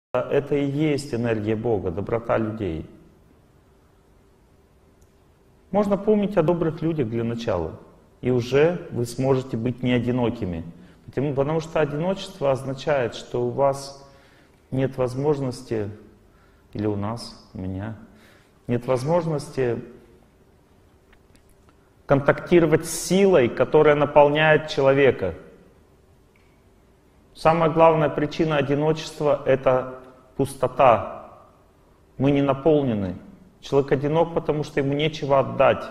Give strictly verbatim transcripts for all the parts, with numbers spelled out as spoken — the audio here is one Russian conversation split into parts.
Это и есть энергия Бога, доброта людей. Можно помнить о добрых людях для начала, и уже вы сможете быть не одинокими. Потому, потому что одиночество означает, что у вас нет возможности, или у нас, у меня, нет возможности контактировать с силой, которая наполняет человека. Самая главная причина одиночества — это пустота. Мы не наполнены. Человек одинок, потому что ему нечего отдать.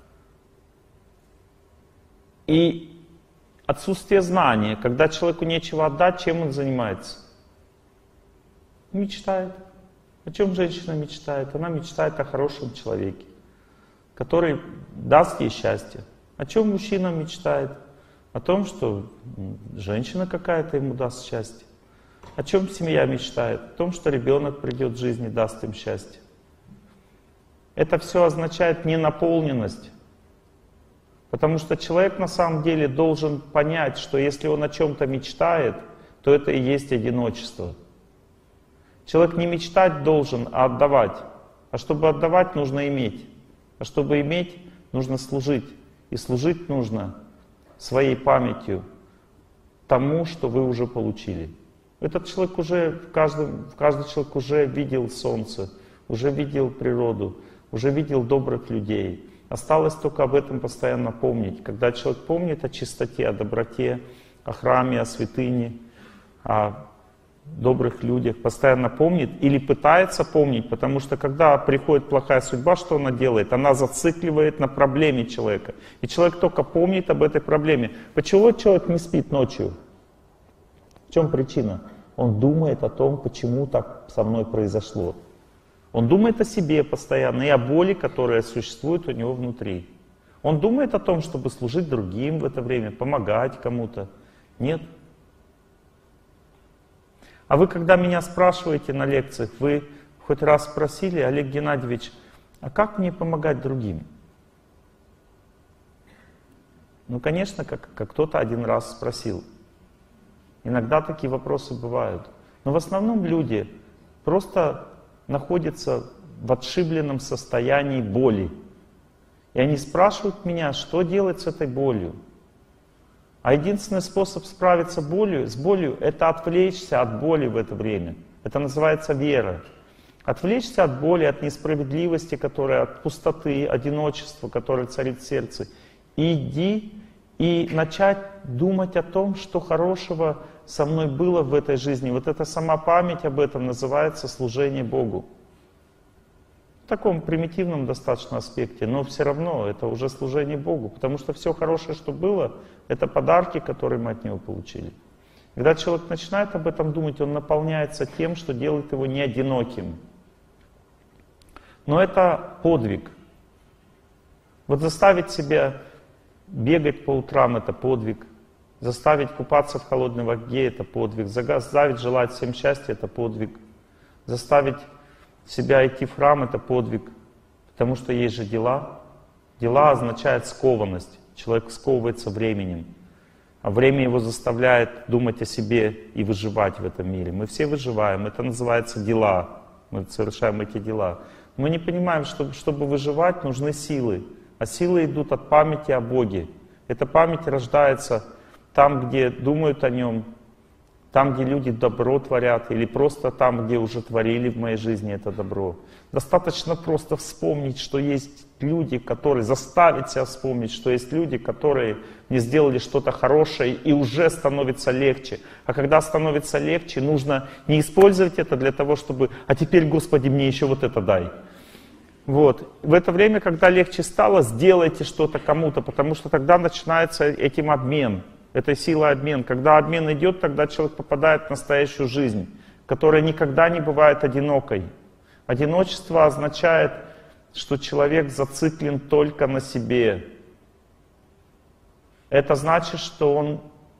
И отсутствие знания. Когда человеку нечего отдать, чем он занимается? Мечтает. О чем женщина мечтает? Она мечтает о хорошем человеке, который даст ей счастье. О чем мужчина мечтает? О том, что женщина какая-то ему даст счастье. О чем семья мечтает? О том, что ребенок придет в жизнь и даст им счастье. Это все означает ненаполненность. Потому что человек на самом деле должен понять, что если он о чем-то мечтает, то это и есть одиночество. Человек не мечтать должен, а отдавать. А чтобы отдавать, нужно иметь. А чтобы иметь, нужно служить. И служить нужно своей памятью тому, что вы уже получили. Этот человек уже, в каждом, каждый человек уже видел солнце, уже видел природу, уже видел добрых людей. Осталось только об этом постоянно помнить. Когда человек помнит о чистоте, о доброте, о храме, о святыне, о добрых людях, постоянно помнит или пытается помнить, потому что когда приходит плохая судьба, что она делает? Она зацикливает на проблеме человека. И человек только помнит об этой проблеме. Почему человек не спит ночью? В чем причина? Он думает о том, почему так со мной произошло. Он думает о себе постоянно и о боли, которая существует у него внутри. Он думает о том, чтобы служить другим в это время, помогать кому-то. Нет. А вы, когда меня спрашиваете на лекциях, вы хоть раз спросили: Олег Геннадьевич, а как мне помогать другим? Ну, конечно, как, как кто-то один раз спросил. Иногда такие вопросы бывают. Но в основном люди просто находятся в отшибленном состоянии боли. И они спрашивают меня, что делать с этой болью. А единственный способ справиться болью, с болью — это отвлечься от боли в это время. Это называется вера. Отвлечься от боли, от несправедливости, которая, от пустоты, одиночества, которое царит в сердце. И иди и начать думать о том, что хорошего со мной было в этой жизни. Вот эта сама память об этом называется служение Богу. В таком примитивном достаточно аспекте, но все равно это уже служение Богу, потому что все хорошее, что было, это подарки, которые мы от Него получили. Когда человек начинает об этом думать, он наполняется тем, что делает его не одиноким. Но это подвиг. Вот заставить себя бегать по утрам — это подвиг. Заставить купаться в холодной воде — это подвиг. Заставить желать всем счастья — это подвиг. Заставить себя идти в храм — это подвиг. Потому что есть же дела. Дела означает скованность. Человек сковывается временем. А время его заставляет думать о себе и выживать в этом мире. Мы все выживаем. Это называется дела. Мы совершаем эти дела. Мы не понимаем, что чтобы выживать, нужны силы. А силы идут от памяти о Боге. Эта память рождается там, где думают о Нем, там, где люди добро творят, или просто там, где уже творили в моей жизни это добро. Достаточно просто вспомнить, что есть люди, которые... Заставить себя вспомнить, что есть люди, которые мне сделали что-то хорошее, и уже становится легче. А когда становится легче, нужно не использовать это для того, чтобы... А теперь, Господи, мне еще вот это дай. Вот. В это время, когда легче стало, сделайте что-то кому-то, потому что тогда начинается этим обмен. Это сила обмен. Когда обмен идет, тогда человек попадает в настоящую жизнь, которая никогда не бывает одинокой. Одиночество означает, что человек зациклен только на себе. Это значит, что он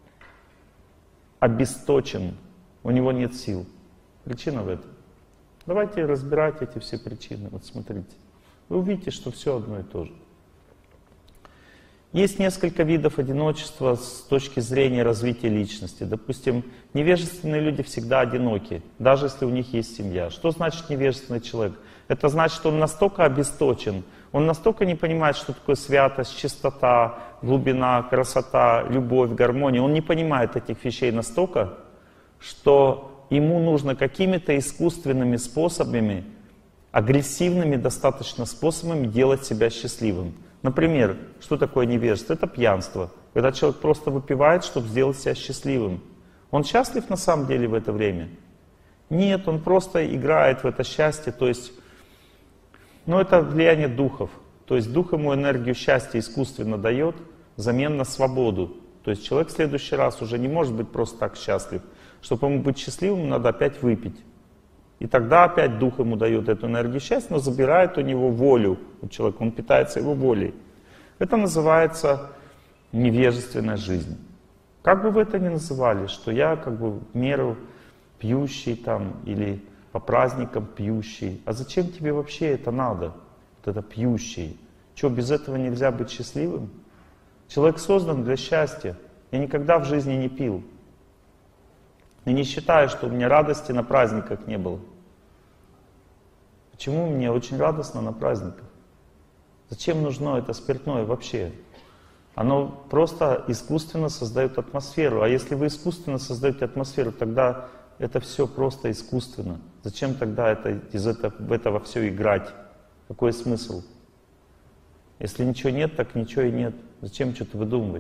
обесточен, у него нет сил. Причина в этом. Давайте разбирать эти все причины. Вот смотрите. Вы увидите, что все одно и то же. Есть несколько видов одиночества с точки зрения развития личности. Допустим, невежественные люди всегда одиноки, даже если у них есть семья. Что значит невежественный человек? Это значит, что он настолько обесточен, он настолько не понимает, что такое святость, чистота, глубина, красота, любовь, гармония. Он не понимает этих вещей настолько, что ему нужно какими-то искусственными способами, агрессивными достаточно способами делать себя счастливым. Например, что такое невежество? Это пьянство. Когда человек просто выпивает, чтобы сделать себя счастливым. Он счастлив на самом деле в это время? Нет, он просто играет в это счастье. То есть, ну это влияние духов. То есть дух ему энергию счастья искусственно дает взамен на свободу. То есть человек в следующий раз уже не может быть просто так счастлив. Чтобы ему быть счастливым, ему надо опять выпить. И тогда опять дух ему дает эту энергию счастья, но забирает у него волю у человека, он питается его волей. Это называется невежественная жизнь. Как бы вы это ни называли, что я как бы в меру пьющий там или по праздникам пьющий. А зачем тебе вообще это надо? Вот это пьющий. Что, без этого нельзя быть счастливым? Человек создан для счастья. Я никогда в жизни не пил. И не считаю, что у меня радости на праздниках не было. Почему мне очень радостно на праздниках? Зачем нужно это спиртное вообще? Оно просто искусственно создает атмосферу. А если вы искусственно создаете атмосферу, тогда это все просто искусственно. Зачем тогда это, из этого, в этого все играть? Какой смысл? Если ничего нет, так ничего и нет. Зачем что-то выдумывать?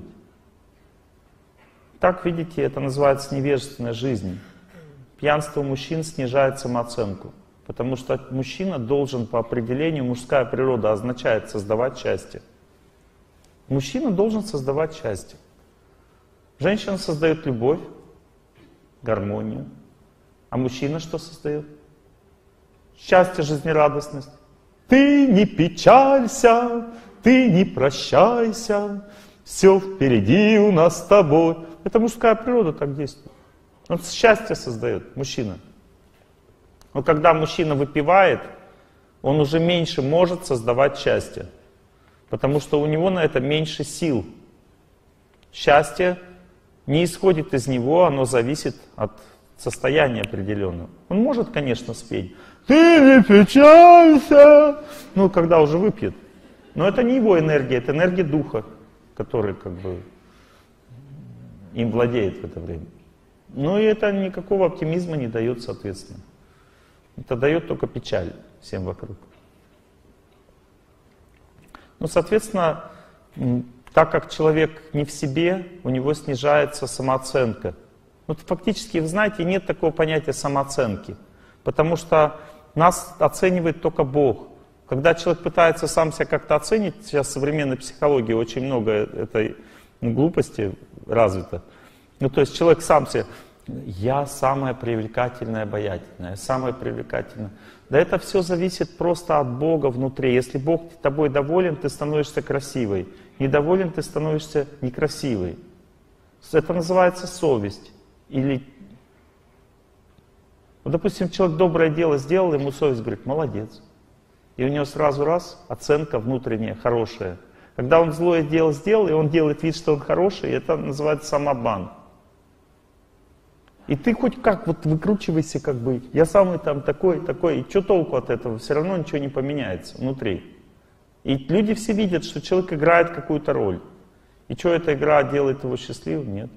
Так, видите, это называется невежественная жизнь. Пьянство мужчин снижает самооценку. Потому что мужчина должен по определению, мужская природа означает создавать счастье. Мужчина должен создавать счастье. Женщина создает любовь, гармонию. А мужчина что создает? Счастье, жизнерадостность. Ты не печалься, ты не прощайся, все впереди у нас с тобой. Это мужская природа так действует. Он счастье создает, мужчина. Но когда мужчина выпивает, он уже меньше может создавать счастье. Потому что у него на это меньше сил. Счастье не исходит из него, оно зависит от состояния определенного. Он может, конечно, спеть «Ты не печалься!», ну, когда уже выпьет. Но это не его энергия, это энергия духа, который как бы им владеет в это время. Ну и это никакого оптимизма не дает, соответственно. Это дает только печаль всем вокруг. Ну, соответственно, так как человек не в себе, у него снижается самооценка. Ну, фактически, вы знаете, нет такого понятия самооценки. Потому что нас оценивает только Бог. Когда человек пытается сам себя как-то оценить, сейчас в современной психологии очень много этой глупости развито. Ну, то есть человек сам себе, я самая привлекательная, обаятельная, самая привлекательная. Да это все зависит просто от Бога внутри. Если Бог тобой доволен, ты становишься красивой. Недоволен, ты становишься некрасивой. Это называется совесть. Или, вот, допустим, человек доброе дело сделал, ему совесть говорит, молодец. И у него сразу раз оценка внутренняя, хорошая. Когда он злое дело сделал, и он делает вид, что он хороший, это называется самообман. И ты хоть как, вот выкручивайся, как бы, я самый там такой, такой, и что толку от этого? Все равно ничего не поменяется внутри. И люди все видят, что человек играет какую-то роль. И что эта игра делает его счастливым? Нет.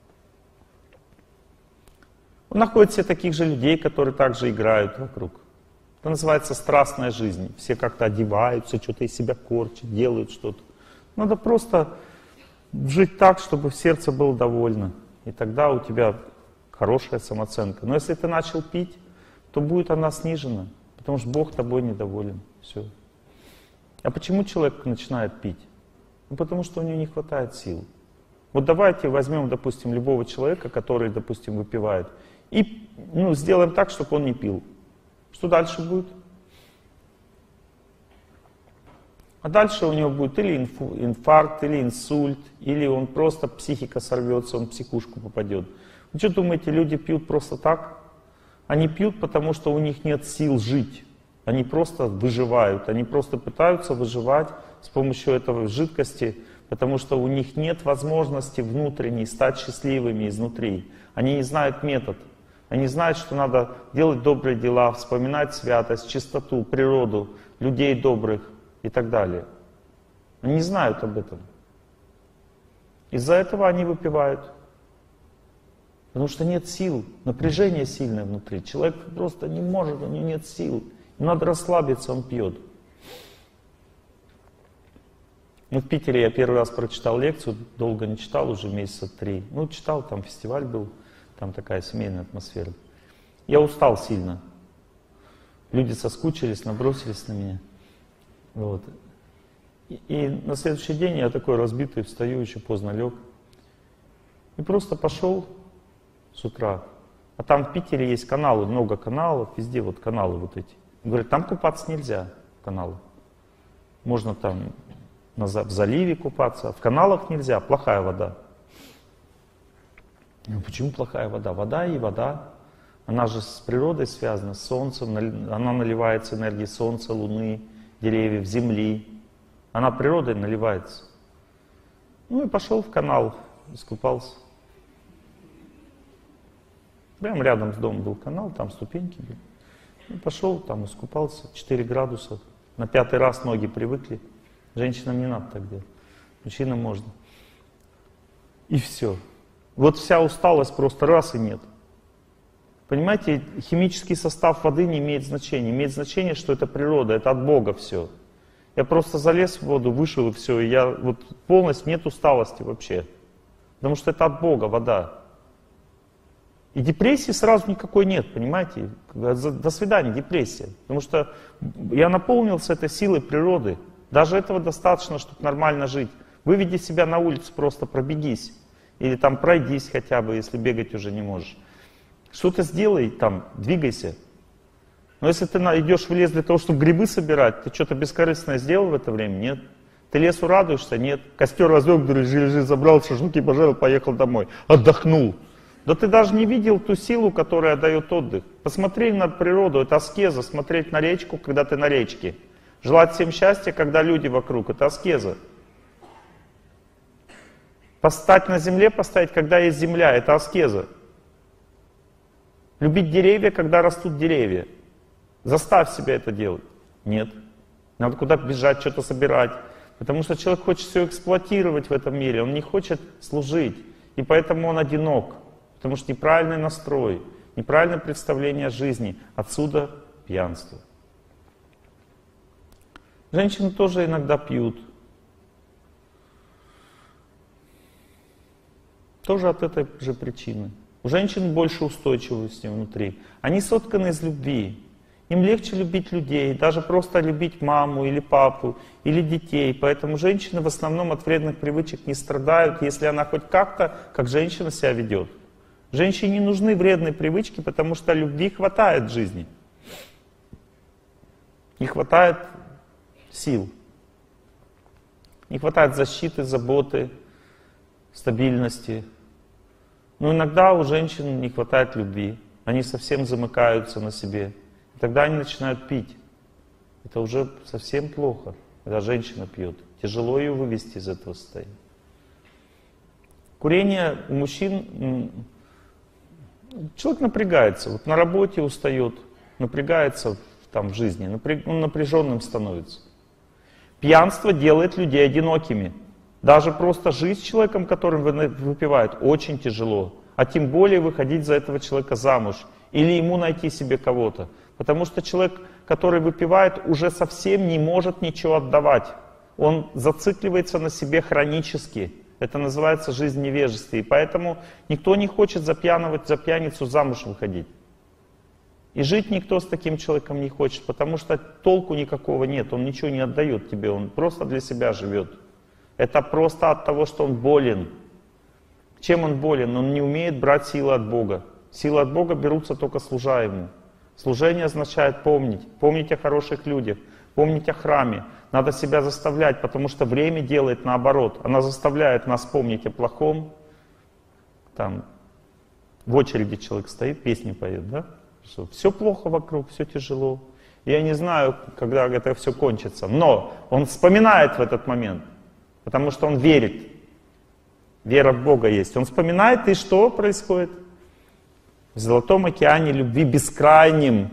Он находит себе таких же людей, которые также играют вокруг. Это называется страстная жизнь. Все как-то одеваются, что-то из себя корчат, делают что-то. Надо просто жить так, чтобы сердце было довольно. И тогда у тебя хорошая самооценка. Но если ты начал пить, то будет она снижена, потому что Бог тобой недоволен. Все. А почему человек начинает пить? Ну, потому что у него не хватает сил. Вот давайте возьмем, допустим, любого человека, который, допустим, выпивает, и ну, сделаем так, чтобы он не пил. Что дальше будет? А дальше у него будет или инфаркт, или инсульт, или он просто, психика сорвется, он в психушку попадет. Вы что думаете, люди пьют просто так? Они пьют, потому что у них нет сил жить. Они просто выживают, они просто пытаются выживать с помощью этого жидкости, потому что у них нет возможности внутренней стать счастливыми изнутри. Они не знают метод. Они знают, что надо делать добрые дела, вспоминать святость, чистоту, природу, людей добрых и так далее. Они не знают об этом. Из-за этого они выпивают. Потому что нет сил, напряжение сильное внутри. Человек просто не может, у него нет сил. Ему надо расслабиться, он пьет. Ну, в Питере я первый раз прочитал лекцию, долго не читал, уже месяца три. Ну, читал, там фестиваль был, там такая семейная атмосфера. Я устал сильно. Люди соскучились, набросились на меня. Вот. И, и на следующий день я такой разбитый, встаю, еще поздно лег. И просто пошел с утра. А там в Питере есть каналы, много каналов, везде вот каналы вот эти. Говорят, там купаться нельзя, каналы. Можно там в заливе купаться, в каналах нельзя, плохая вода. Ну, почему плохая вода? Вода и вода. Она же с природой связана, с солнцем, она наливается энергией солнца, луны, деревьев, земли. Она природой наливается. Ну и пошел в канал, искупался. Прямо рядом с домом был канал, там ступеньки были. Ну, пошел, там искупался, четыре градуса. На пятый раз ноги привыкли. Женщинам не надо так делать. Мужчинам можно. И все. Вот вся усталость просто раз и нет. Понимаете, химический состав воды не имеет значения. Имеет значение, что это природа, это от Бога все. Я просто залез в воду, вышел и все. И я вот полностью нет усталости вообще. Потому что это от Бога вода. И депрессии сразу никакой нет, понимаете? До свидания, депрессия. Потому что я наполнился этой силой природы. Даже этого достаточно, чтобы нормально жить. Выведи себя на улицу, просто пробегись. Или там пройдись хотя бы, если бегать уже не можешь. Что-то сделай там, двигайся. Но если ты идешь в лес для того, чтобы грибы собирать, ты что-то бескорыстное сделал в это время? Нет. Ты лесу радуешься? Нет. Костер развел, лежит, забрал шашлыки, пожарил, поехал домой. Отдохнул. Да ты даже не видел ту силу, которая дает отдых. Посмотри на природу, это аскеза, смотреть на речку, когда ты на речке. Желать всем счастья, когда люди вокруг, это аскеза. Постать на земле, поставить, когда есть земля, это аскеза. Любить деревья, когда растут деревья. Заставь себя это делать. Нет. Надо куда-то бежать, что-то собирать. Потому что человек хочет все эксплуатировать в этом мире, он не хочет служить. И поэтому он одинок. Потому что неправильный настрой, неправильное представление о жизни. Отсюда пьянство. Женщины тоже иногда пьют. Тоже от этой же причины. У женщин больше устойчивости внутри. Они сотканы из любви. Им легче любить людей, даже просто любить маму или папу, или детей. Поэтому женщины в основном от вредных привычек не страдают, если она хоть как-то, как женщина себя ведет. Женщине не нужны вредные привычки, потому что любви хватает в жизни. Не хватает сил. Не хватает защиты, заботы, стабильности. Но иногда у женщин не хватает любви. Они совсем замыкаются на себе. И тогда они начинают пить. Это уже совсем плохо, когда женщина пьет. Тяжело ее вывести из этого состояния. Курение у мужчин... Человек напрягается. Вот на работе устает, напрягается там, в жизни, напряг, он напряженным становится. Пьянство делает людей одинокими. Даже просто жить с человеком, которым выпивает, очень тяжело. А тем более выходить за этого человека замуж. Или ему найти себе кого-то. Потому что человек, который выпивает, уже совсем не может ничего отдавать. Он зацикливается на себе хронически. Это называется жизнь невежества. И поэтому никто не хочет за пьяного, за пьяницу замуж выходить. И жить никто с таким человеком не хочет, потому что толку никакого нет. Он ничего не отдает тебе, он просто для себя живет. Это просто от того, что он болен. Чем он болен? Он не умеет брать силы от Бога. Силы от Бога берутся только служа Ему. Служение означает помнить. Помнить о хороших людях. Помнить о храме. Надо себя заставлять, потому что время делает наоборот. Она заставляет нас помнить о плохом. Там в очереди человек стоит, песни поет, да? Что все плохо вокруг, все тяжело. Я не знаю, когда это все кончится. Но он вспоминает в этот момент. Потому что он верит. Вера в Бога есть. Он вспоминает, и что происходит? В золотом океане любви бескрайнем.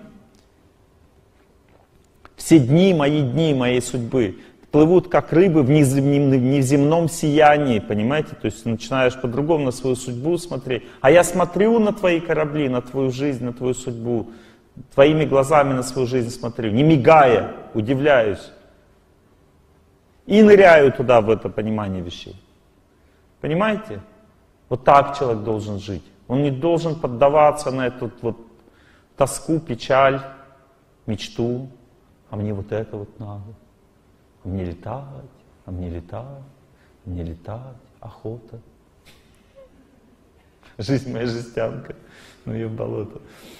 Все дни мои, дни моей судьбы плывут как рыбы в неземном сиянии, понимаете? То есть начинаешь по-другому на свою судьбу смотреть. А я смотрю на твои корабли, на твою жизнь, на твою судьбу. Твоими глазами на свою жизнь смотрю, не мигая, удивляюсь. И ныряю туда, в это понимание вещей. Понимаете? Вот так человек должен жить. Он не должен поддаваться на эту вот тоску, печаль, мечту. А мне вот это вот надо. А мне летать, а мне летать, а мне летать, охота. Жизнь моя жестянка, ну ее болото.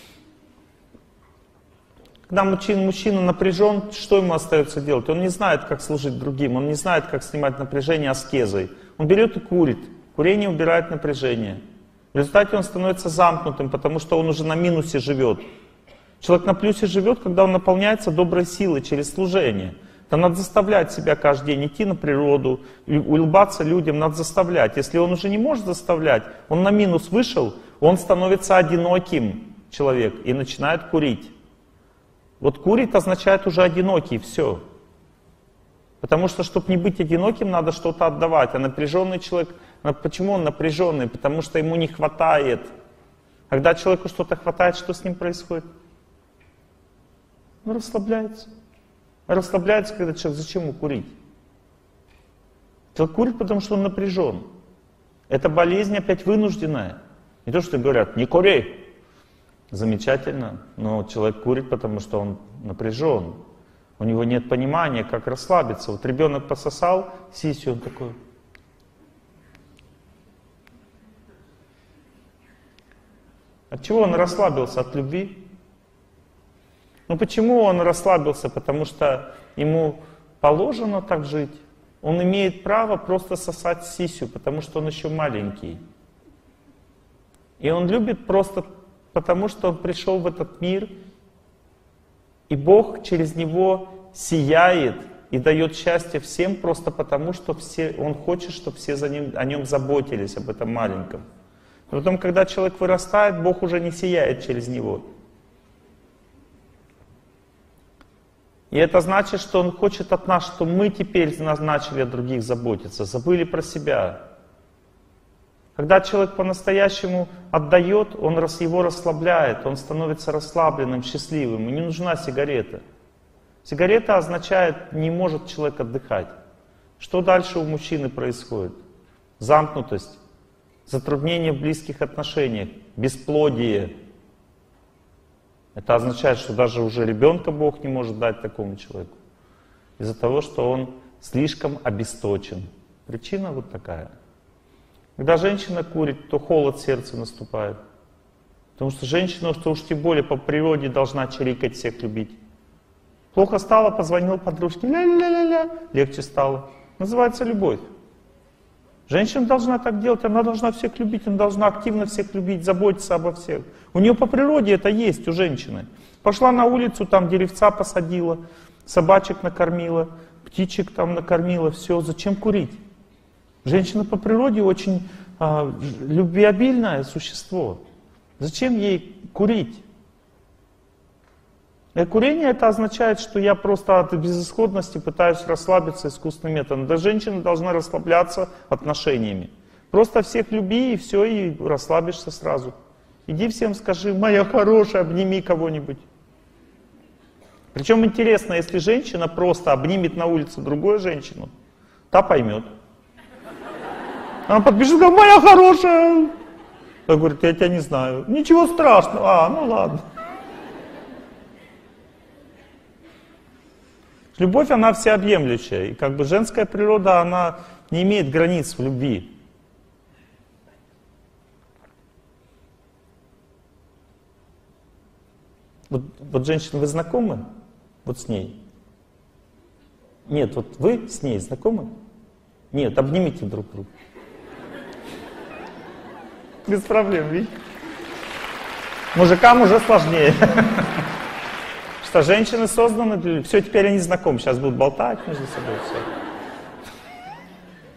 Когда мужчина, мужчина напряжен, что ему остается делать? Он не знает, как служить другим, он не знает, как снимать напряжение аскезой. Он берет и курит. Курение убирает напряжение. В результате он становится замкнутым, потому что он уже на минусе живет. Человек на плюсе живет, когда он наполняется доброй силой через служение. То надо заставлять себя каждый день идти на природу, улыбаться людям, надо заставлять. Если он уже не может заставлять, он на минус вышел, он становится одиноким человек и начинает курить. Вот курить означает уже одинокий, все. Потому что, чтобы не быть одиноким, надо что-то отдавать. А напряженный человек, почему он напряженный? Потому что ему не хватает. Когда человеку что-то хватает, что с ним происходит? Он расслабляется. Расслабляется, когда человек, зачем ему курить? Человек курит, потому что он напряжен. Это болезнь опять вынужденная. Не то, что говорят, не кури. Замечательно, но человек курит, потому что он напряжен. У него нет понимания, как расслабиться. Вот ребенок пососал сисью, он такой. От чего он расслабился? От любви? Ну почему он расслабился? Потому что ему положено так жить. Он имеет право просто сосать сисью, потому что он еще маленький. И он любит просто потому, что он пришел в этот мир, и Бог через него сияет и дает счастье всем просто потому, что все, он хочет, чтобы все за ним, о нем заботились, об этом маленьком. Но потом, когда человек вырастает, Бог уже не сияет через него. И это значит, что он хочет от нас, что мы теперь начали о других заботиться, забыли про себя. Когда человек по-настоящему отдает, он его расслабляет, он становится расслабленным, счастливым. Ему не нужна сигарета. Сигарета означает, не может человек отдыхать. Что дальше у мужчины происходит? Замкнутость, затруднение в близких отношениях, бесплодие. Это означает, что даже уже ребенка Бог не может дать такому человеку. Из-за того, что он слишком обесточен. Причина вот такая. Когда женщина курит, то холод в сердце наступает. Потому что женщина, что уж тем более по природе, должна чирикать, всех любить. Плохо стало, позвонил подружке, ля-ля-ля-ля, легче стало. Называется любовь. Женщина должна так делать, она должна всех любить, она должна активно всех любить, заботиться обо всех. У нее по природе это есть, у женщины. Пошла на улицу, там деревца посадила, собачек накормила, птичек там накормила, все, зачем курить? Женщина по природе очень а, любвеобильное существо. Зачем ей курить? И курение это означает, что я просто от безысходности пытаюсь расслабиться искусственным методом. Да женщина должна расслабляться отношениями. Просто всех люби и все, и расслабишься сразу. Иди всем скажи, моя хорошая, обними кого-нибудь. Причем интересно, если женщина просто обнимет на улице другую женщину, та поймет. Она подбежит, говорит, моя хорошая. Та говорит, я тебя не знаю. Ничего страшного. А, ну ладно. Любовь, она всеобъемлющая. И как бы женская природа, она не имеет границ в любви. Вот, вот женщина, вы знакомы? Вот с ней? Нет, вот вы с ней знакомы? Нет, обнимите друг друга. Без проблем, видите? Мужикам уже сложнее. Что женщины созданы для... Все, теперь они знакомы, сейчас будут болтать между собой. Все.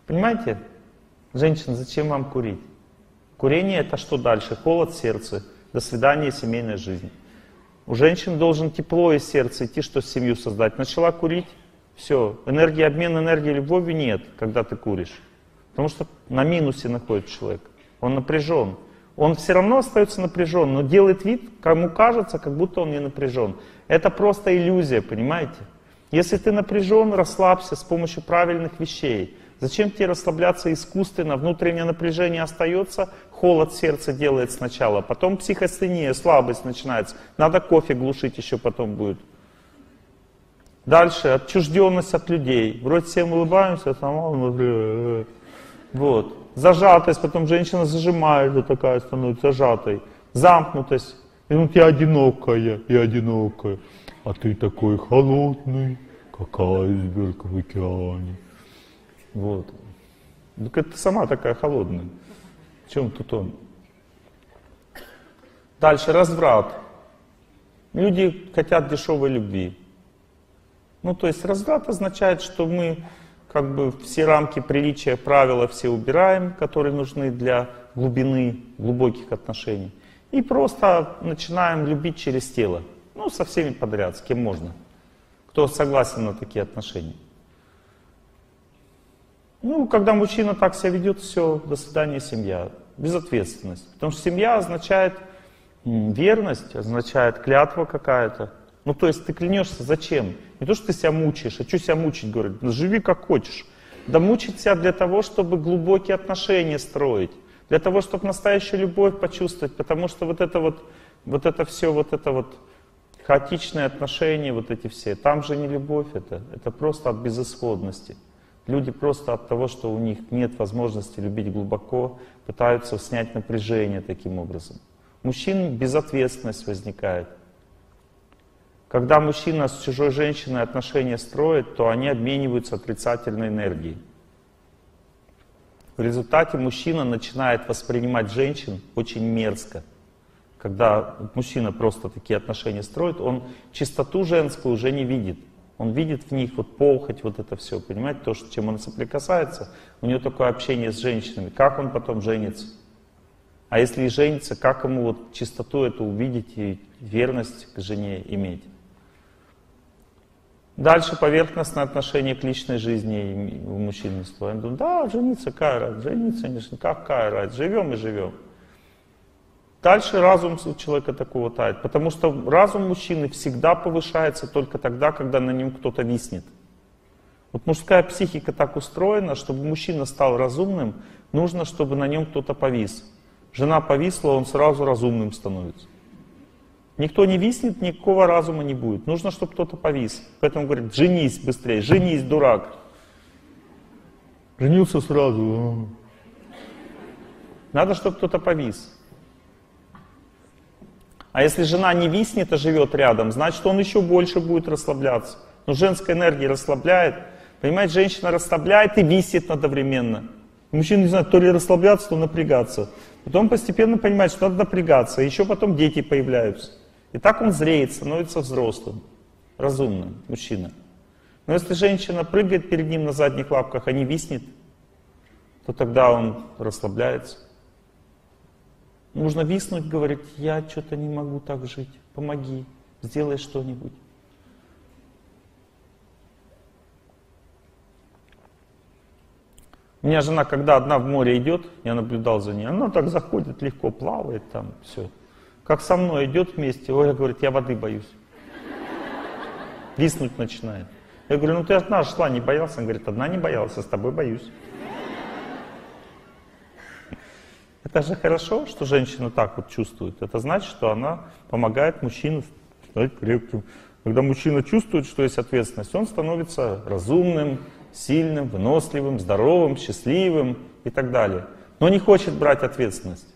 Понимаете? Женщина, зачем вам курить? Курение — это что дальше? Холод в сердце. До свидания, семейная жизнь. У женщин должен тепло из сердца идти, что семью создать. Начала курить, все. Энергии, обмен энергией любовью нет, когда ты куришь. Потому что на минусе находится человек. Он напряжен. Он все равно остается напряжен, но делает вид, кому кажется, как будто он не напряжен. Это просто иллюзия, понимаете? Если ты напряжен, расслабься с помощью правильных вещей. Зачем тебе расслабляться искусственно? Внутреннее напряжение остается, холод сердца делает сначала, потом психостения, слабость начинается. Надо кофе глушить еще потом будет. Дальше отчужденность от людей. Вроде всем улыбаемся, а сама внутри. Вот. Зажатость, потом женщина зажимает, вот такая становится зажатой. Замкнутость. И ну ты одинокая, и одинокая. А ты такой холодный, как айсберг в океане. Вот. Так это сама такая холодная. В чем тут он? Дальше разврат. Люди хотят дешевой любви. Ну, то есть разврат означает, что мы как бы все рамки приличия, правила все убираем, которые нужны для глубины, глубоких отношений. И просто начинаем любить через тело. Ну, со всеми подряд, с кем можно. Кто согласен на такие отношения. Ну, когда мужчина так себя ведет, все, до свидания, семья. Безответственность. Потому что семья означает верность, означает клятва какая-то. Ну, то есть ты клянешься, зачем? Не то, что ты себя мучаешь, а что себя мучить, говорит, ну, живи как хочешь. Да мучить себя для того, чтобы глубокие отношения строить. Для того, чтобы настоящую любовь почувствовать. Потому что вот это вот, вот это все, вот это вот хаотичные отношения, вот эти все, там же не любовь это. Это просто от безысходности. Люди просто от того, что у них нет возможности любить глубоко, пытаются снять напряжение таким образом. У мужчин безответственность возникает. Когда мужчина с чужой женщиной отношения строит, то они обмениваются отрицательной энергией. В результате мужчина начинает воспринимать женщин очень мерзко. Когда мужчина просто такие отношения строит, он чистоту женскую уже не видит. Он видит в них вот похоть, вот это все, понимаете, то, чем он соприкасается, у него такое общение с женщинами. Как он потом женится? А если и женится, как ему вот чистоту эту увидеть и верность к жене иметь? Дальше поверхностное отношение к личной жизни у мужчин строим. Думаю, да, жениться, какая разница, жениться, какая разница, живем и живем. Дальше разум у человека такого тает, потому что разум мужчины всегда повышается только тогда, когда на нем кто-то виснет. Вот мужская психика так устроена, чтобы мужчина стал разумным, нужно, чтобы на нем кто-то повис. Жена повисла, он сразу разумным становится. Никто не виснет, никакого разума не будет. Нужно, чтобы кто-то повис. Поэтому говорят, женись быстрее, женись, дурак. Женился сразу. Надо, чтобы кто-то повис. А если жена не виснет, а живет рядом, значит, он еще больше будет расслабляться. Но женская энергия расслабляет. Понимаете, женщина расслабляет и висит одновременно. Мужчина не знает, то ли расслабляться, то напрягаться. Потом постепенно понимает, что надо напрягаться. И еще потом дети появляются. И так он зреет, становится взрослым, разумным, мужчина. Но если женщина прыгает перед ним на задних лапках, а не виснет, то тогда он расслабляется. Нужно виснуть, говорить, я что-то не могу так жить, помоги, сделай что-нибудь. У меня жена, когда одна в море идет, я наблюдал за ней, она так заходит, легко плавает там, все. Как со мной идет вместе, Оля говорит, я воды боюсь. Виснуть начинает. Я говорю, ну ты одна шла, не боялся? Она говорит, одна не боялась, а с тобой боюсь. Это же хорошо, что женщина так вот чувствует. Это значит, что она помогает мужчине стать крепким. Когда мужчина чувствует, что есть ответственность, он становится разумным, сильным, выносливым, здоровым, счастливым и так далее. Но не хочет брать ответственность.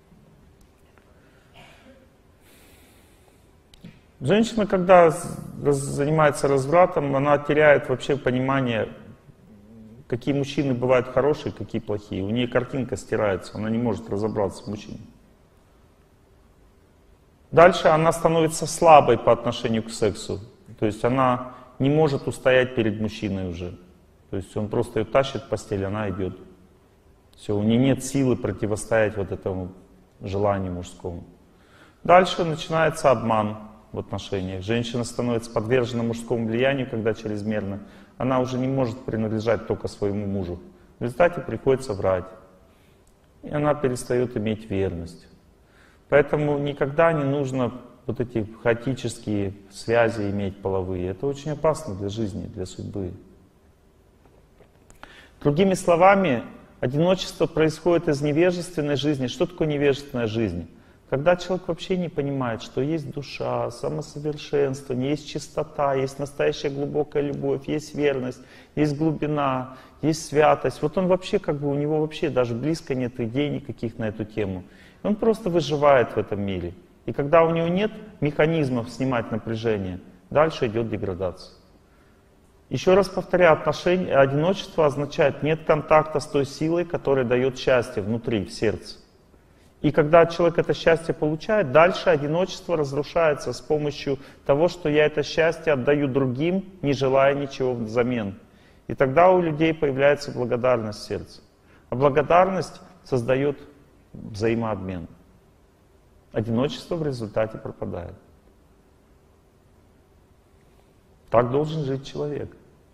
Женщина, когда занимается развратом, она теряет вообще понимание, какие мужчины бывают хорошие, какие плохие. У нее картинка стирается, она не может разобраться в мужчине. Дальше она становится слабой по отношению к сексу. То есть она не может устоять перед мужчиной уже. То есть он просто ее тащит в постель, она идет. Все, у нее нет силы противостоять вот этому желанию мужскому. Дальше начинается обман в отношениях. Женщина становится подвержена мужскому влиянию, когда чрезмерно. Она уже не может принадлежать только своему мужу. В результате приходится врать. И она перестает иметь верность. Поэтому никогда не нужно вот эти хаотические связи иметь половые. Это очень опасно для жизни, для судьбы. Другими словами, одиночество происходит из невежественной жизни. Что такое невежественная жизнь? Когда человек вообще не понимает, что есть душа, самосовершенствование, есть чистота, есть настоящая глубокая любовь, есть верность, есть глубина, есть святость. Вот он вообще, как бы у него вообще даже близко нет идей никаких на эту тему. Он просто выживает в этом мире. И когда у него нет механизмов снимать напряжение, дальше идет деградация. Еще раз повторяю, отношение, одиночество означает нет контакта с той силой, которая дает счастье внутри, в сердце. И когда человек это счастье получает, дальше одиночество разрушается с помощью того, что я это счастье отдаю другим, не желая ничего взамен. И тогда у людей появляется благодарность в сердце. А благодарность создает взаимообмен. Одиночество в результате пропадает. Так должен жить человек.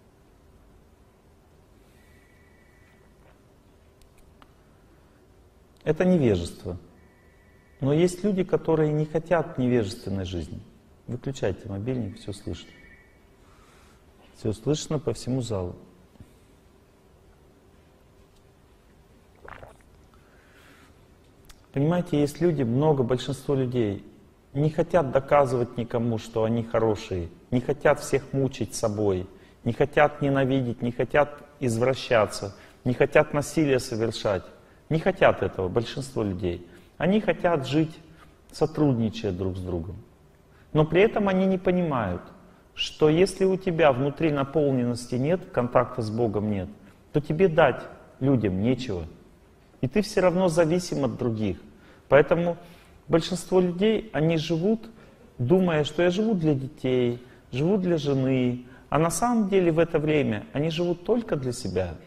Это невежество. Но есть люди, которые не хотят невежественной жизни. Выключайте мобильник, все слышно. Все слышно по всему залу. Понимаете, есть люди, много, большинство людей, не хотят доказывать никому, что они хорошие, не хотят всех мучить собой, не хотят ненавидеть, не хотят извращаться, не хотят насилие совершать. Не хотят этого большинство людей. Они хотят жить, сотрудничая друг с другом. Но при этом они не понимают, что если у тебя внутри наполненности нет, контакта с Богом нет, то тебе дать людям нечего. И ты все равно зависим от других. Поэтому большинство людей, они живут, думая, что я живу для детей, живу для жены, а на самом деле в это время они живут только для себя.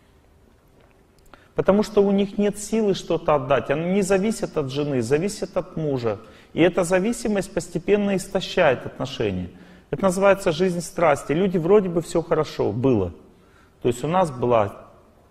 Потому что у них нет силы что-то отдать. Они не зависят от жены, зависят от мужа. И эта зависимость постепенно истощает отношения. Это называется жизнь страсти. Люди вроде бы все хорошо было. То есть у нас была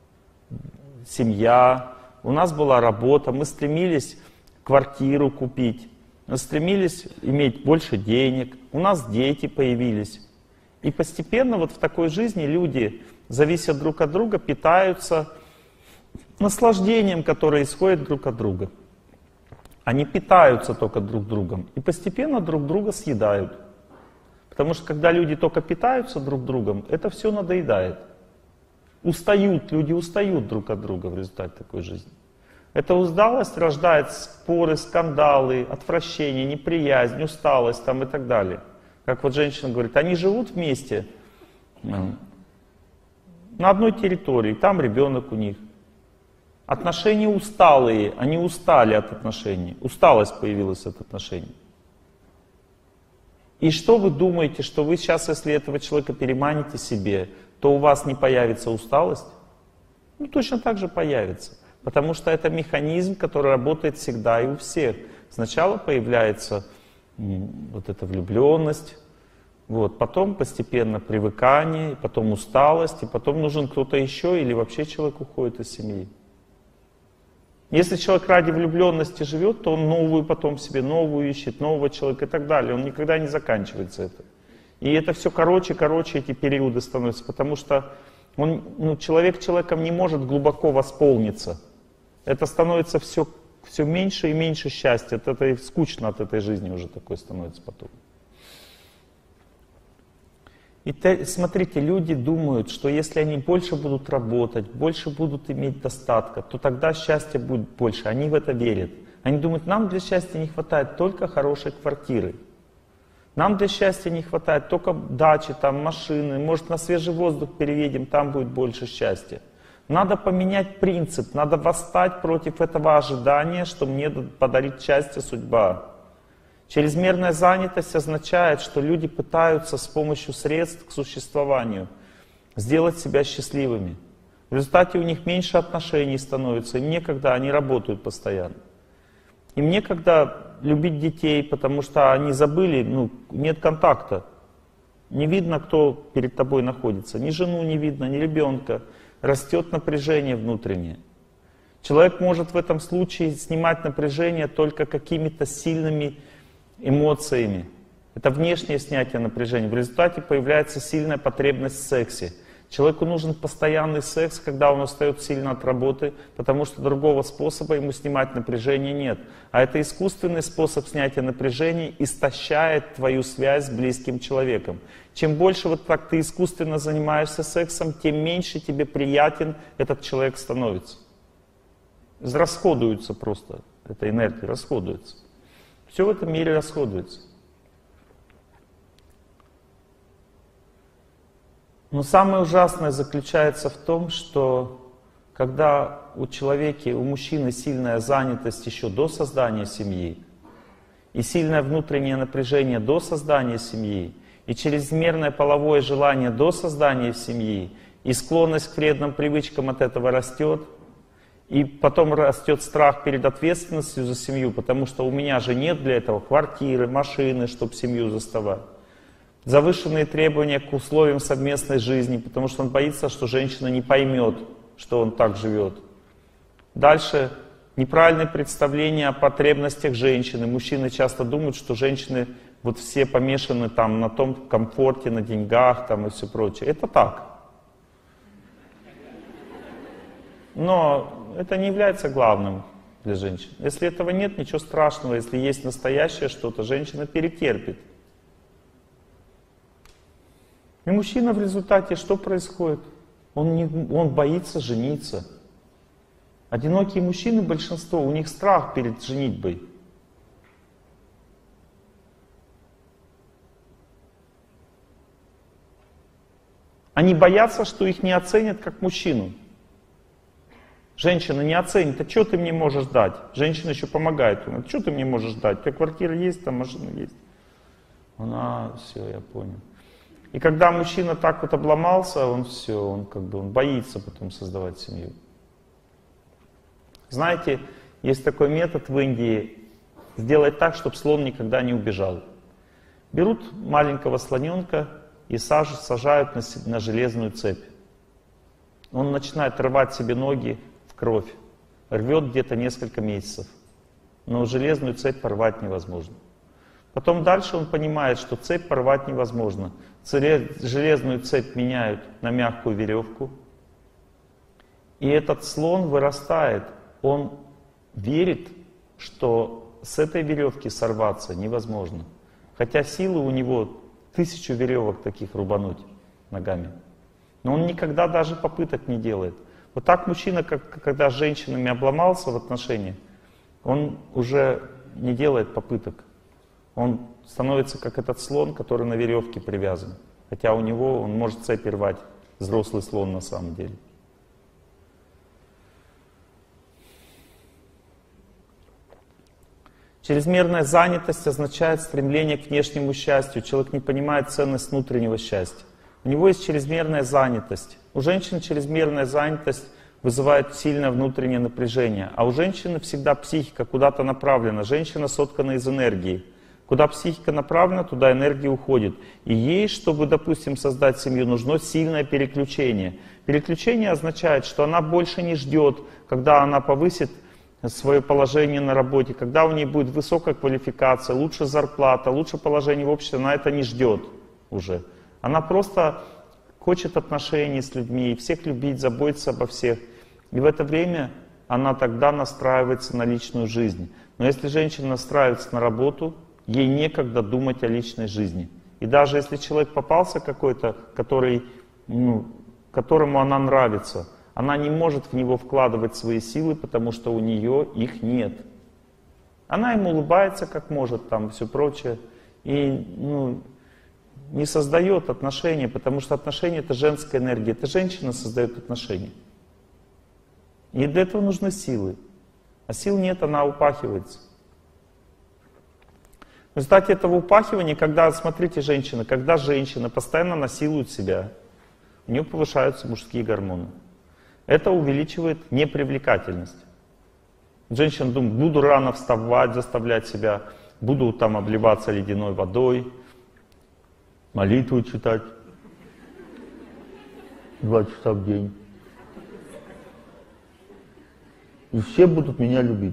семья, у нас была работа, мы стремились квартиру купить, мы стремились иметь больше денег, у нас дети появились. И постепенно вот в такой жизни люди зависят друг от друга, питаются наслаждением, которое исходит друг от друга. Они питаются только друг другом и постепенно друг друга съедают. Потому что когда люди только питаются друг другом, это все надоедает. Устают, люди устают друг от друга в результате такой жизни. Эта усталость рождает споры, скандалы, отвращение, неприязнь, усталость там и так далее. Как вот женщина говорит, они живут вместе на одной территории, там ребенок у них. Отношения усталые, они устали от отношений. Усталость появилась от отношений. И что вы думаете, что вы сейчас, если этого человека переманите себе, то у вас не появится усталость? Ну, точно так же появится. Потому что это механизм, который работает всегда и у всех. Сначала появляется вот эта влюбленность, вот, потом постепенно привыкание, потом усталость, и потом нужен кто-то еще, или вообще человек уходит из семьи. Если человек ради влюбленности живет, то он новую потом себе, новую ищет, нового человека и так далее. Он никогда не заканчивается это. И это все короче, короче эти периоды становятся, потому что он, ну, человек человеком не может глубоко восполниться. Это становится все, все меньше и меньше счастья. Это, это скучно от этой жизни уже такой становится потом. И те, смотрите, люди думают, что если они больше будут работать, больше будут иметь достатка, то тогда счастья будет больше. Они в это верят. Они думают, нам для счастья не хватает только хорошей квартиры. Нам для счастья не хватает только дачи, там, машины, может на свежий воздух переедем, там будет больше счастья. Надо поменять принцип, надо восстать против этого ожидания, что мне подарит счастье судьба. Чрезмерная занятость означает, что люди пытаются с помощью средств к существованию сделать себя счастливыми. В результате у них меньше отношений становится, им некогда, они работают постоянно. Им некогда любить детей, потому что они забыли, ну, нет контакта. Не видно, кто перед тобой находится. Ни жену не видно, ни ребенка. Растет напряжение внутреннее. Человек может в этом случае снимать напряжение только какими-то сильными эмоциями. Это внешнее снятие напряжения. В результате появляется сильная потребность в сексе. Человеку нужен постоянный секс, когда он устает сильно от работы, потому что другого способа ему снимать напряжение нет. А это искусственный способ снятия напряжения истощает твою связь с близким человеком. Чем больше вот так ты искусственно занимаешься сексом, тем меньше тебе приятен этот человек становится. Расходуется просто, эта энергия расходуется. Все в этом мире расходуется. Но самое ужасное заключается в том, что когда у человека, у мужчины сильная занятость еще до создания семьи, и сильное внутреннее напряжение до создания семьи, и чрезмерное половое желание до создания семьи, и склонность к вредным привычкам от этого растет, и потом растет страх перед ответственностью за семью, потому что у меня же нет для этого квартиры, машины, чтобы семью заставать. Завышенные требования к условиям совместной жизни, потому что он боится, что женщина не поймет, что он так живет. Дальше неправильное представление о потребностях женщины. Мужчины часто думают, что женщины вот все помешаны там на том комфорте, на деньгах там и все прочее. Это так. Но это не является главным для женщин. Если этого нет, ничего страшного. Если есть настоящее что-то, женщина перетерпит. И мужчина в результате что происходит? Он, не, он боится жениться. Одинокие мужчины, большинство, у них страх перед женитьбой. Они боятся, что их не оценят как мужчину. Женщина не оценит, а что ты мне можешь дать? Женщина еще помогает. А что ты мне можешь дать? У тебя квартира есть, там машина есть. Она, все, я понял. И когда мужчина так вот обломался, он все, он как бы он боится потом создавать семью. Знаете, есть такой метод в Индии, сделать так, чтобы слон никогда не убежал. Берут маленького слоненка и саж, сажают на, на железную цепь. Он начинает рвать себе ноги в кровь, рвет где-то несколько месяцев. Но железную цепь порвать невозможно. Потом дальше он понимает, что цепь порвать невозможно. Железную цепь меняют на мягкую веревку. И этот слон вырастает. Он верит, что с этой веревки сорваться невозможно. Хотя силы у него тысячу веревок таких рубануть ногами. Но он никогда даже попыток не делает. Вот так мужчина, как, когда с женщинами обломался в отношениях, он уже не делает попыток. Он становится как этот слон, который на веревке привязан. Хотя у него он может цепи рвать, взрослый слон на самом деле. Чрезмерная занятость означает стремление к внешнему счастью. Человек не понимает ценность внутреннего счастья. У него есть чрезмерная занятость. У женщин чрезмерная занятость вызывает сильное внутреннее напряжение. А у женщины всегда психика куда-то направлена. Женщина соткана из энергии. Куда психика направлена, туда энергия уходит. И ей, чтобы, допустим, создать семью, нужно сильное переключение. Переключение означает, что она больше не ждет, когда она повысит свое положение на работе, когда у нее будет высокая квалификация, лучше зарплата, лучше положение в обществе, она это не ждет уже. Она просто хочет отношений с людьми, всех любить, заботиться обо всех. И в это время она тогда настраивается на личную жизнь. Но если женщина настраивается на работу, ей некогда думать о личной жизни. И даже если человек попался какой-то, который, ну, которому она нравится, она не может в него вкладывать свои силы, потому что у нее их нет. Она ему улыбается как может, там все прочее, и ну, не создает отношения, потому что отношения — это женская энергия, это женщина создает отношения. И для этого нужны силы. А сил нет, она упахивается. В результате этого упахивания, когда, смотрите, женщина, когда женщина постоянно насилует себя, у нее повышаются мужские гормоны. Это увеличивает непривлекательность. Женщина думает, буду рано вставать, заставлять себя, буду там обливаться ледяной водой, молитву читать два часа в день. И все будут меня любить.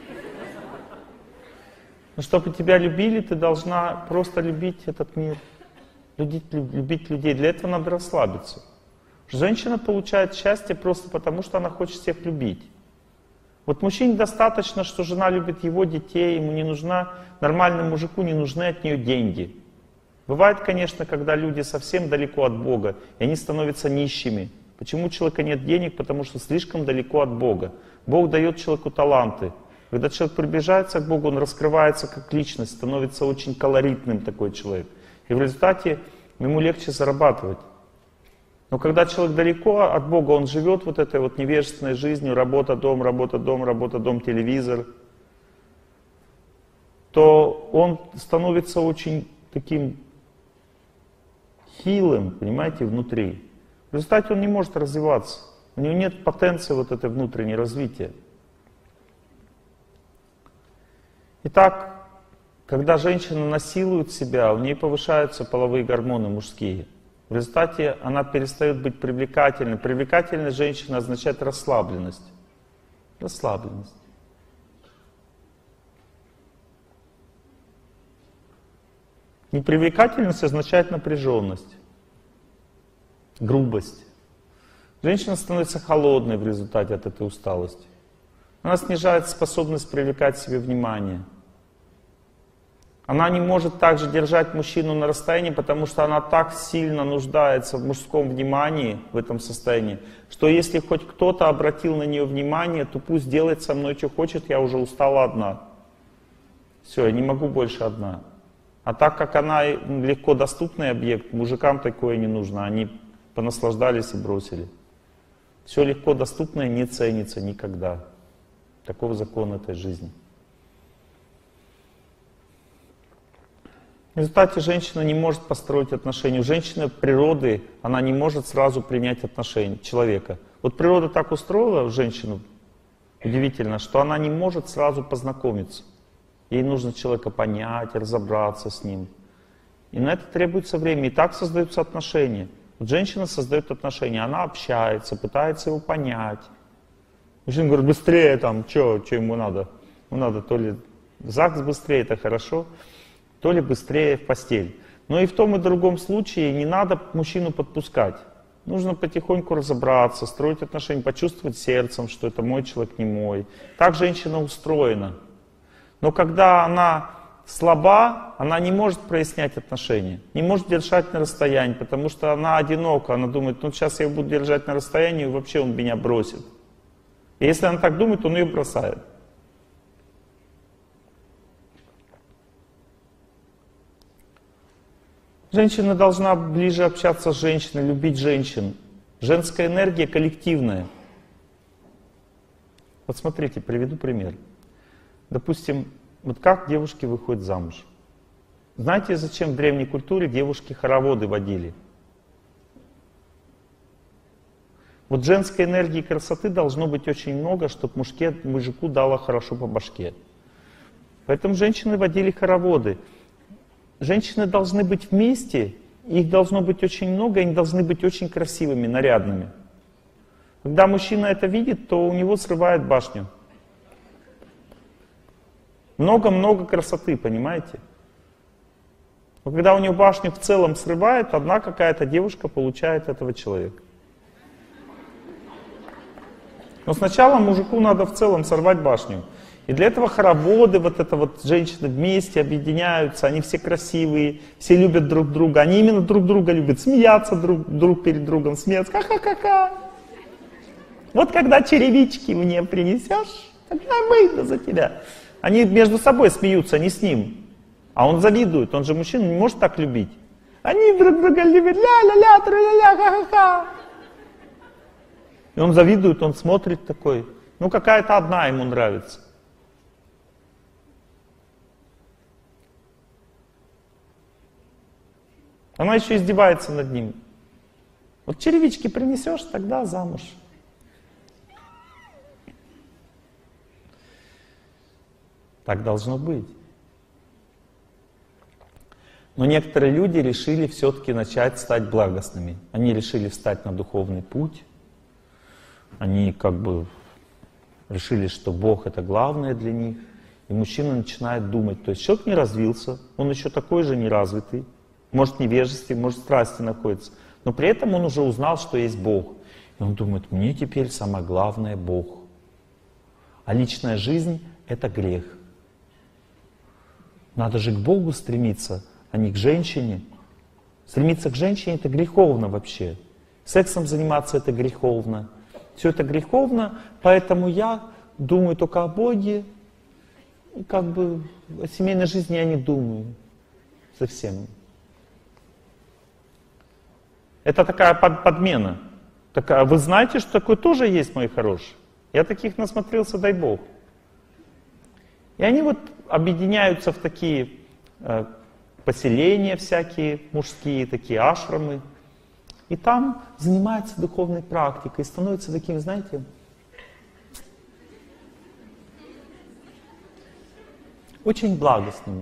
Но чтобы тебя любили, ты должна просто любить этот мир, любить, любить людей. Для этого надо расслабиться. Женщина получает счастье просто потому, что она хочет всех любить. Вот мужчине достаточно, что жена любит его детей, ему не нужна, нормальному мужику не нужны от нее деньги. Бывает, конечно, когда люди совсем далеко от Бога, и они становятся нищими. Почему у человека нет денег? Потому что слишком далеко от Бога. Бог дает человеку таланты. Когда человек приближается к Богу, он раскрывается как личность, становится очень колоритным такой человек. И в результате ему легче зарабатывать. Но когда человек далеко от Бога, он живет вот этой вот невежественной жизнью, работа, дом, работа, дом, работа, дом, телевизор, то он становится очень таким хилым, понимаете, внутри. В результате он не может развиваться. У него нет потенции вот этой внутренней развития. Итак, когда женщина насилует себя, у нее повышаются половые гормоны мужские. В результате она перестает быть привлекательной. Привлекательность женщины означает расслабленность. Расслабленность. Непривлекательность означает напряженность, грубость. Женщина становится холодной в результате от этой усталости. Она снижает способность привлекать себе внимание. Она не может также держать мужчину на расстоянии, потому что она так сильно нуждается в мужском внимании в этом состоянии, что если хоть кто-то обратил на нее внимание, то пусть делает со мной, что хочет, я уже устала одна. Все, я не могу больше одна. А так как она легко доступный объект, мужикам такое не нужно, они понаслаждались и бросили. Все легко доступное не ценится никогда. Таков закон этой жизни. В результате женщина не может построить отношения. У женщины природы, она не может сразу принять отношения человека. Вот природа так устроила женщину, удивительно, что она не может сразу познакомиться. Ей нужно человека понять, разобраться с ним. И на это требуется время. И так создаются отношения. Вот женщина создает отношения, она общается, пытается его понять. Мужчина говорит, быстрее там, что ему надо? Ему надо то ли ЗАГС быстрее, это хорошо, то ли быстрее в постель. Но и в том и другом случае не надо мужчину подпускать. Нужно потихоньку разобраться, строить отношения, почувствовать сердцем, что это мой человек, не мой. Так женщина устроена. Но когда она слаба, она не может прояснять отношения, не может держать на расстоянии, потому что она одинока, она думает, ну сейчас я его буду держать на расстоянии, и вообще он меня бросит. И если она так думает, он ее бросает. Женщина должна ближе общаться с женщиной, любить женщин. Женская энергия коллективная. Вот смотрите, приведу пример. Допустим, вот как девушки выходят замуж. Знаете, зачем в древней культуре девушки хороводы водили? Вот женской энергии и красоты должно быть очень много, чтобы мужке, мужику дало хорошо по башке. Поэтому женщины водили хороводы. Женщины должны быть вместе, их должно быть очень много, они должны быть очень красивыми, нарядными. Когда мужчина это видит, то у него срывает башню. Много-много красоты, понимаете? Но когда у него башню в целом срывает, одна какая-то девушка получает этого человека. Но сначала мужику надо в целом сорвать башню. И для этого хороводы, вот это вот женщины вместе объединяются, они все красивые, все любят друг друга, они именно друг друга любят, смеяться друг, друг перед другом, смеяться, ха-ха-ха-ха. Вот когда черевички мне принесешь, тогда выйду за тебя. Они между собой смеются, не с ним. А он завидует, он же мужчина, не может так любить. Они друг друга любят, ля-ля-ля, тра-ля-ля, ха-ха-ха. И он завидует, он смотрит такой, ну какая-то одна ему нравится. Она еще издевается над ним. Вот черевички принесешь, тогда замуж. Так должно быть. Но некоторые люди решили все-таки начать стать благостными. Они решили встать на духовный путь. Они как бы решили, что Бог это главное для них. И мужчина начинает думать. То есть человек не развился, он еще такой же неразвитый. Может в невежестве, может в страсти находится. Но при этом он уже узнал, что есть Бог. И он думает, мне теперь самое главное Бог. А личная жизнь это грех. Надо же к Богу стремиться, а не к женщине. Стремиться к женщине это греховно вообще. Сексом заниматься это греховно. Все это греховно, поэтому я думаю только о Боге. И как бы о семейной жизни я не думаю совсем. Это такая под, подмена. Такая, вы знаете, что такое тоже есть, мои хорошие? Я таких насмотрелся, дай Бог. И они вот объединяются в такие э, поселения всякие, мужские, такие ашрамы. И там занимаются духовной практикой, и становятся такими, знаете, очень благостными.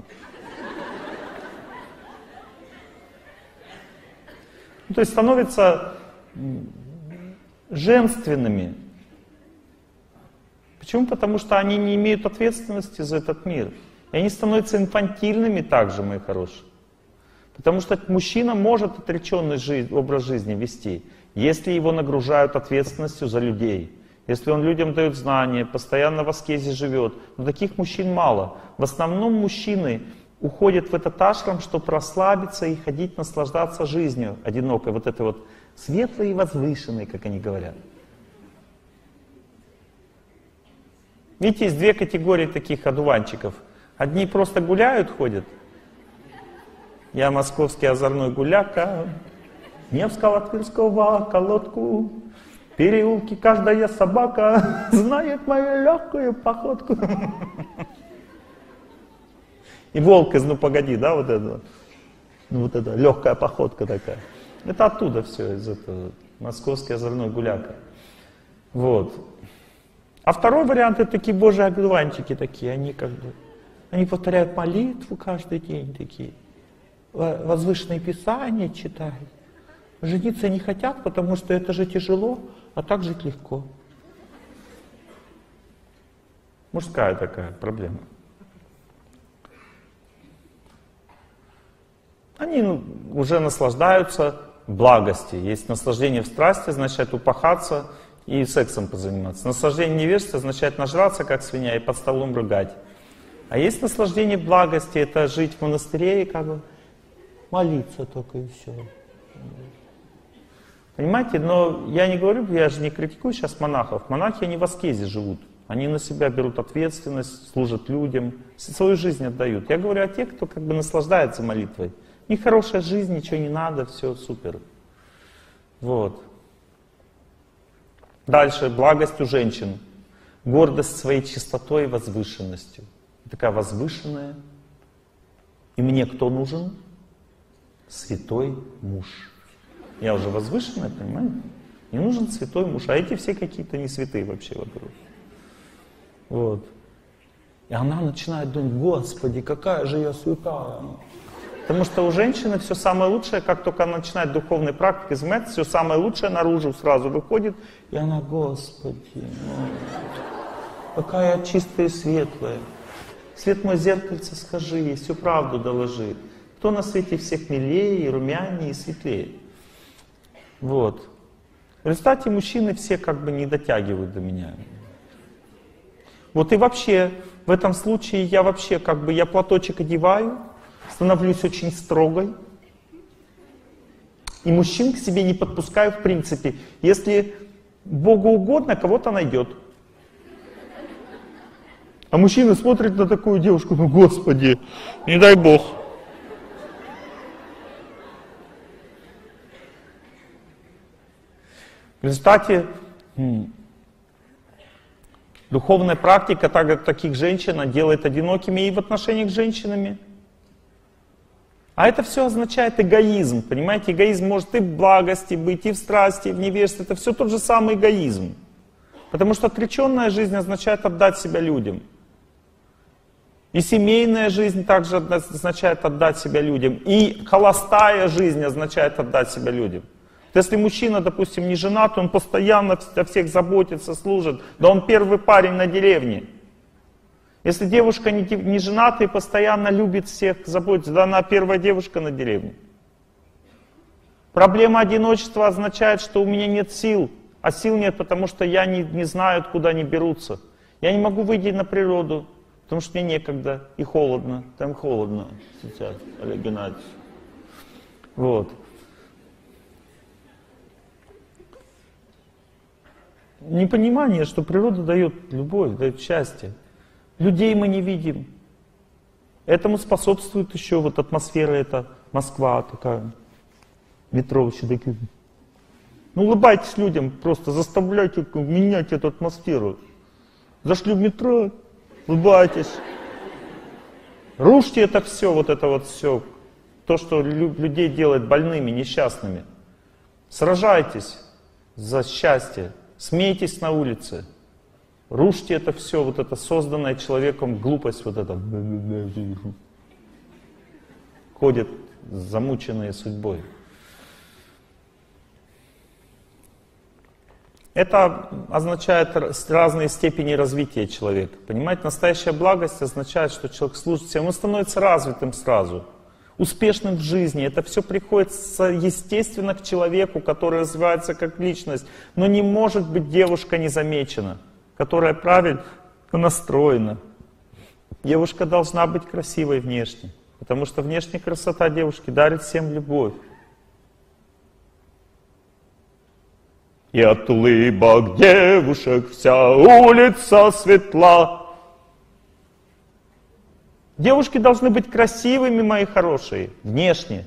Ну, то есть становятся женственными. Почему? Потому что они не имеют ответственности за этот мир. И они становятся инфантильными также, мои хорошие. Потому что мужчина может отреченный жизнь, образ жизни вести, если его нагружают ответственностью за людей. Если он людям дает знания, постоянно в аскезе живет. Но таких мужчин мало. В основном мужчины уходят в этот ашрам, чтобы расслабиться и ходить, наслаждаться жизнью одинокой, вот этой вот светлой и возвышенной, как они говорят. Видите, есть две категории таких одуванчиков. Одни просто гуляют, ходят. Я московский озорной гуляка, Невского, Тверского, колодку, переулки каждая собака знает мою легкую походку. И волк из «Ну погоди», да, вот это, ну, вот это легкая походка такая. Это оттуда все, из этого, московский озорной гуляка. Вот. А второй вариант — это такие божьи одуванчики такие, они как бы, они повторяют молитву каждый день такие, возвышенные писания читают. Жениться не хотят, потому что это же тяжело, а так жить легко. Мужская такая проблема. Они ну, уже наслаждаются в благости. Есть наслаждение в страсти, означает упахаться и сексом позаниматься. Наслаждение невежества означает нажраться, как свинья, и под столом рыгать. А есть наслаждение в благости, это жить в монастыре и как бы молиться только и все. Понимаете, но я не говорю, я же не критикую сейчас монахов. Монахи, они в аскезе живут. Они на себя берут ответственность, служат людям, свою жизнь отдают. Я говорю о тех, кто как бы наслаждается молитвой. У них хорошая жизнь, ничего не надо, все супер. Вот. Дальше, благость у женщин. Гордость своей чистотой и возвышенностью. Такая возвышенная. И мне кто нужен? Святой муж. Я уже возвышенная, понимаете? Мне нужен святой муж. А эти все какие-то не святые вообще вокруг. Вот. И она начинает думать, Господи, какая же я святая. Потому что у женщины все самое лучшее, как только она начинает духовной практикой заниматься, все самое лучшее наружу сразу выходит. И она, Господи, какая я чистая и светлая. Свет мой зеркальце, скажи ей, всю правду доложи. Кто на свете всех милее, и румянее, и светлее. Вот. В результате мужчины все как бы не дотягивают до меня. Вот и вообще, в этом случае я вообще как бы, я платочек одеваю, становлюсь очень строгой. И мужчин к себе не подпускаю в принципе. Если Богу угодно, кого-то найдет. А мужчина смотрит на такую девушку, ну Господи, не дай Бог. В результате духовная практика, так как таких женщин, делает одинокими и в отношениях с женщинами. А это все означает эгоизм, понимаете? Эгоизм может и в благости быть, и в страсти, и в невежестве. Это все тот же самый эгоизм. Потому что отреченная жизнь означает отдать себя людям. И семейная жизнь также означает отдать себя людям. И холостая жизнь означает отдать себя людям. Если мужчина, допустим, не женат, он постоянно о всех заботится, служит, да он первый парень на деревне. Если девушка не, не жената и постоянно любит всех, заботится, да она первая девушка на деревне. Проблема одиночества означает, что у меня нет сил. А сил нет, потому что я не, не знаю, откуда они берутся. Я не могу выйти на природу, потому что мне некогда и холодно. Там холодно сейчас, Олег Геннадьевич. Вот. Непонимание, что природа дает любовь, дает счастье. Людей мы не видим. Этому способствует еще вот атмосфера эта, Москва такая, метро еще такие. Ну улыбайтесь людям, просто заставляйте менять эту атмосферу. Зашли в метро, улыбайтесь. Рушьте это все, вот это вот все, то, что людей делает больными, несчастными. Сражайтесь за счастье, смейтесь на улице. Рушьте это все, вот это созданное человеком глупость, вот это. Ходят замученные судьбой. Это означает разные степени развития человека. Понимаете, настоящая благость означает, что человек служит всем, он становится развитым сразу, успешным в жизни. Это все приходит естественно к человеку, который развивается как личность. Но не может быть девушка незамечена, которая правильно настроена. Девушка должна быть красивой внешне, потому что внешняя красота девушки дарит всем любовь. И от улыбок девушек вся улица светла. Девушки должны быть красивыми, мои хорошие, внешне.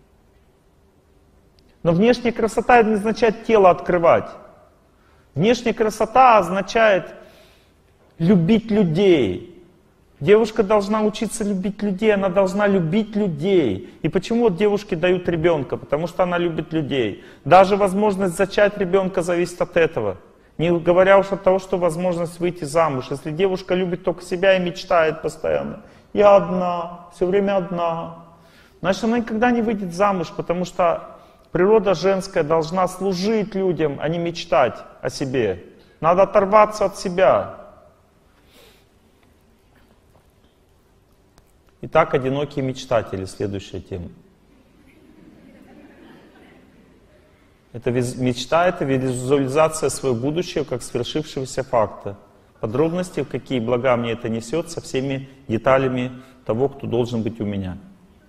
Но внешняя красота не означает тело открывать. Внешняя красота означает любить людей. Девушка должна учиться любить людей, она должна любить людей. И почему вот девушки дают ребенка? Потому что она любит людей. Даже возможность зачать ребенка зависит от этого. Не говоря уж от того, что возможность выйти замуж. Если девушка любит только себя и мечтает постоянно, я одна, все время одна, значит она никогда не выйдет замуж, потому что природа женская должна служить людям, а не мечтать о себе. Надо оторваться от себя. Итак, одинокие мечтатели, следующая тема. Это мечта, это визуализация своего будущего как свершившегося факта. Подробности, какие блага мне это несет, со всеми деталями того, кто должен быть у меня.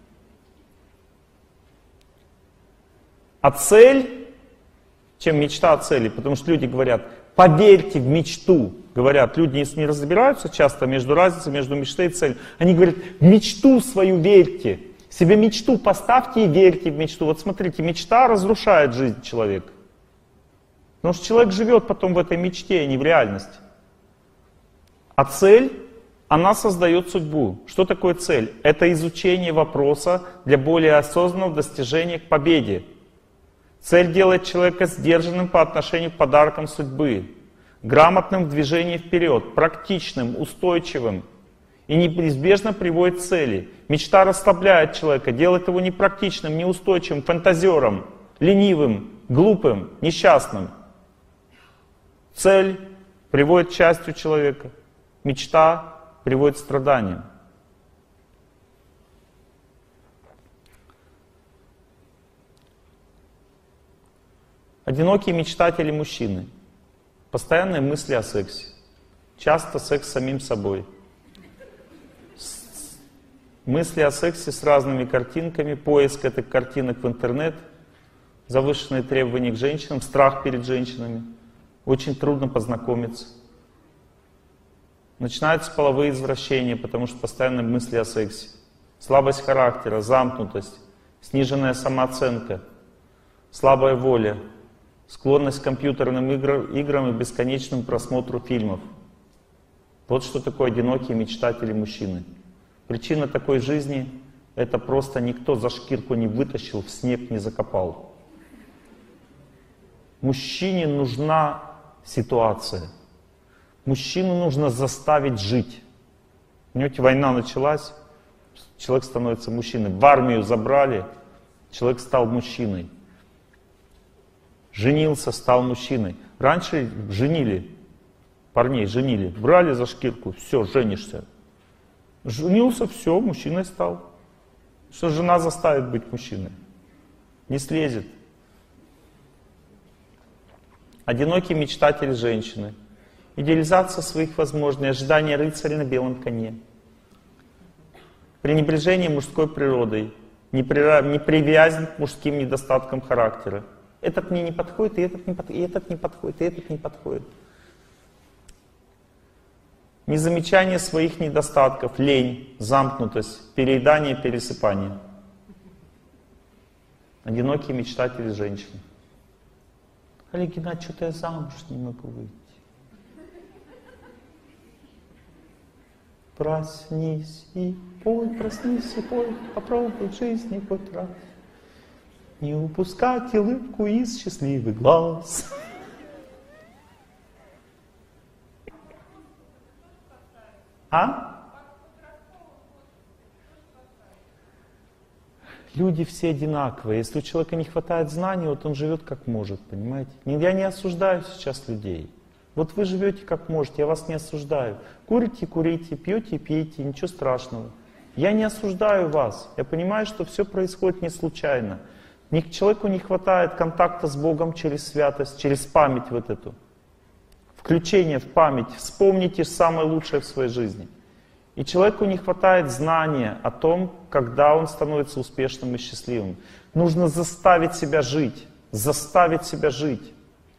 А цель, чем мечта о цели, потому что люди говорят, поверьте в мечту. Говорят, люди не разбираются часто между разницей между мечтой и целью. Они говорят, в мечту свою верьте. Себе мечту поставьте и верьте в мечту. Вот смотрите, мечта разрушает жизнь человека. Потому что человек живет потом в этой мечте, а не в реальности. А цель, она создает судьбу. Что такое цель? Это изучение вопроса для более осознанного достижения к победе. Цель делает человека сдержанным по отношению к подаркам судьбы, грамотным в движении вперед, практичным, устойчивым и неизбежно приводит к цели. Мечта расслабляет человека, делает его непрактичным, неустойчивым, фантазером, ленивым, глупым, несчастным. Цель приводит к счастью человека, мечта приводит к страданиям. Одинокие мечтатели мужчины. Постоянные мысли о сексе. Часто секс с самим собой. Мысли о сексе с разными картинками, поиск этих картинок в интернет, завышенные требования к женщинам, страх перед женщинами. Очень трудно познакомиться. Начинаются половые извращения, потому что постоянные мысли о сексе. Слабость характера, замкнутость, сниженная самооценка, слабая воля, склонность к компьютерным играм и бесконечному просмотру фильмов. Вот что такое одинокие мечтатели мужчины. Причина такой жизни это просто никто за шкирку не вытащил, в снег не закопал. Мужчине нужна ситуация. Мужчину нужно заставить жить. Понимаете, война началась, человек становится мужчиной. В армию забрали, человек стал мужчиной. Женился, стал мужчиной. Раньше женили, парней женили, брали за шкирку, все, женишься. Женился, все, мужчиной стал. Что жена заставит быть мужчиной? Не слезет. Одинокий мечтатель женщины. Идеализация своих возможностей, ожидание рыцаря на белом коне. Пренебрежение мужской природой, непривязан к мужским недостаткам характера. Этот мне не подходит, и этот не подходит, и этот не подходит, и этот не подходит. Незамечание своих недостатков, лень, замкнутость, переедание, пересыпание. Одинокие мечтатели женщины. Олег Геннадьевич, что-то я замуж не могу выйти. Проснись и пой, проснись и пой, попробуй в жизни хоть раз. Не упускать улыбку из счастливых глаз. А? Люди все одинаковые. Если у человека не хватает знаний, вот он живет как может, понимаете? Я не осуждаю сейчас людей. Вот вы живете как можете, я вас не осуждаю. Курите, курите, пьете, пейте, ничего страшного. Я не осуждаю вас. Я понимаю, что все происходит не случайно. Человеку не хватает контакта с Богом через святость, через память вот эту. Включение в память. Вспомните самое лучшее в своей жизни. И человеку не хватает знания о том, когда он становится успешным и счастливым. Нужно заставить себя жить. Заставить себя жить.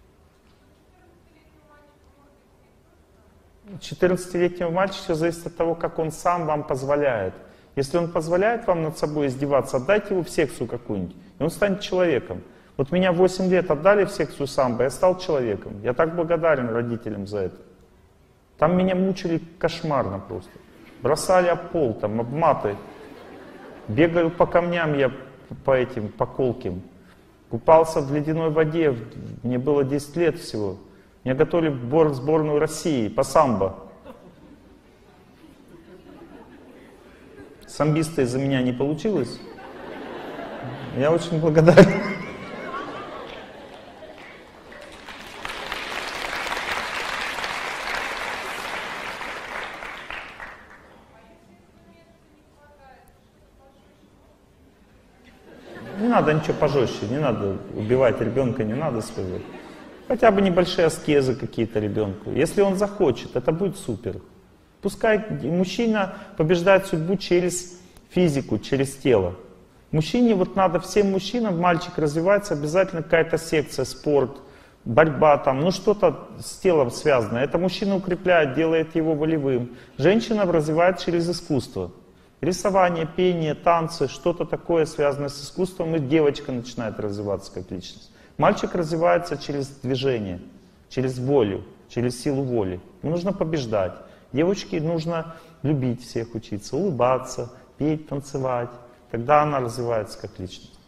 четырнадцатилетнего мальчика все зависит от того, как он сам вам позволяет. Если он позволяет вам над собой издеваться, отдайте его в секцию какую-нибудь, и он станет человеком. Вот меня восемь лет отдали в секцию самбо, я стал человеком. Я так благодарен родителям за это. Там меня мучили кошмарно просто. Бросали об пол, там, об маты. Бегаю по камням я по этим, по колким. Купался в ледяной воде, мне было десять лет всего. Меня готовили в сборную России по самбо. Самбиста из-за меня не получилось. Я очень благодарен. Не надо ничего пожестче, не надо убивать ребенка, не надо своего. Хотя бы небольшие аскезы какие-то ребенку. Если он захочет, это будет супер. Пускай мужчина побеждает судьбу через физику, через тело. Мужчине, вот надо всем мужчинам, мальчик развивается, обязательно какая-то секция, спорт, борьба там, ну что-то с телом связано. Это мужчина укрепляет, делает его волевым. Женщина развивает через искусство. Рисование, пение, танцы, что-то такое связанное с искусством, и девочка начинает развиваться как личность. Мальчик развивается через движение, через волю, через силу воли. Ему нужно побеждать. Девочке нужно любить всех, учиться, улыбаться, петь, танцевать. Тогда она развивается как личность.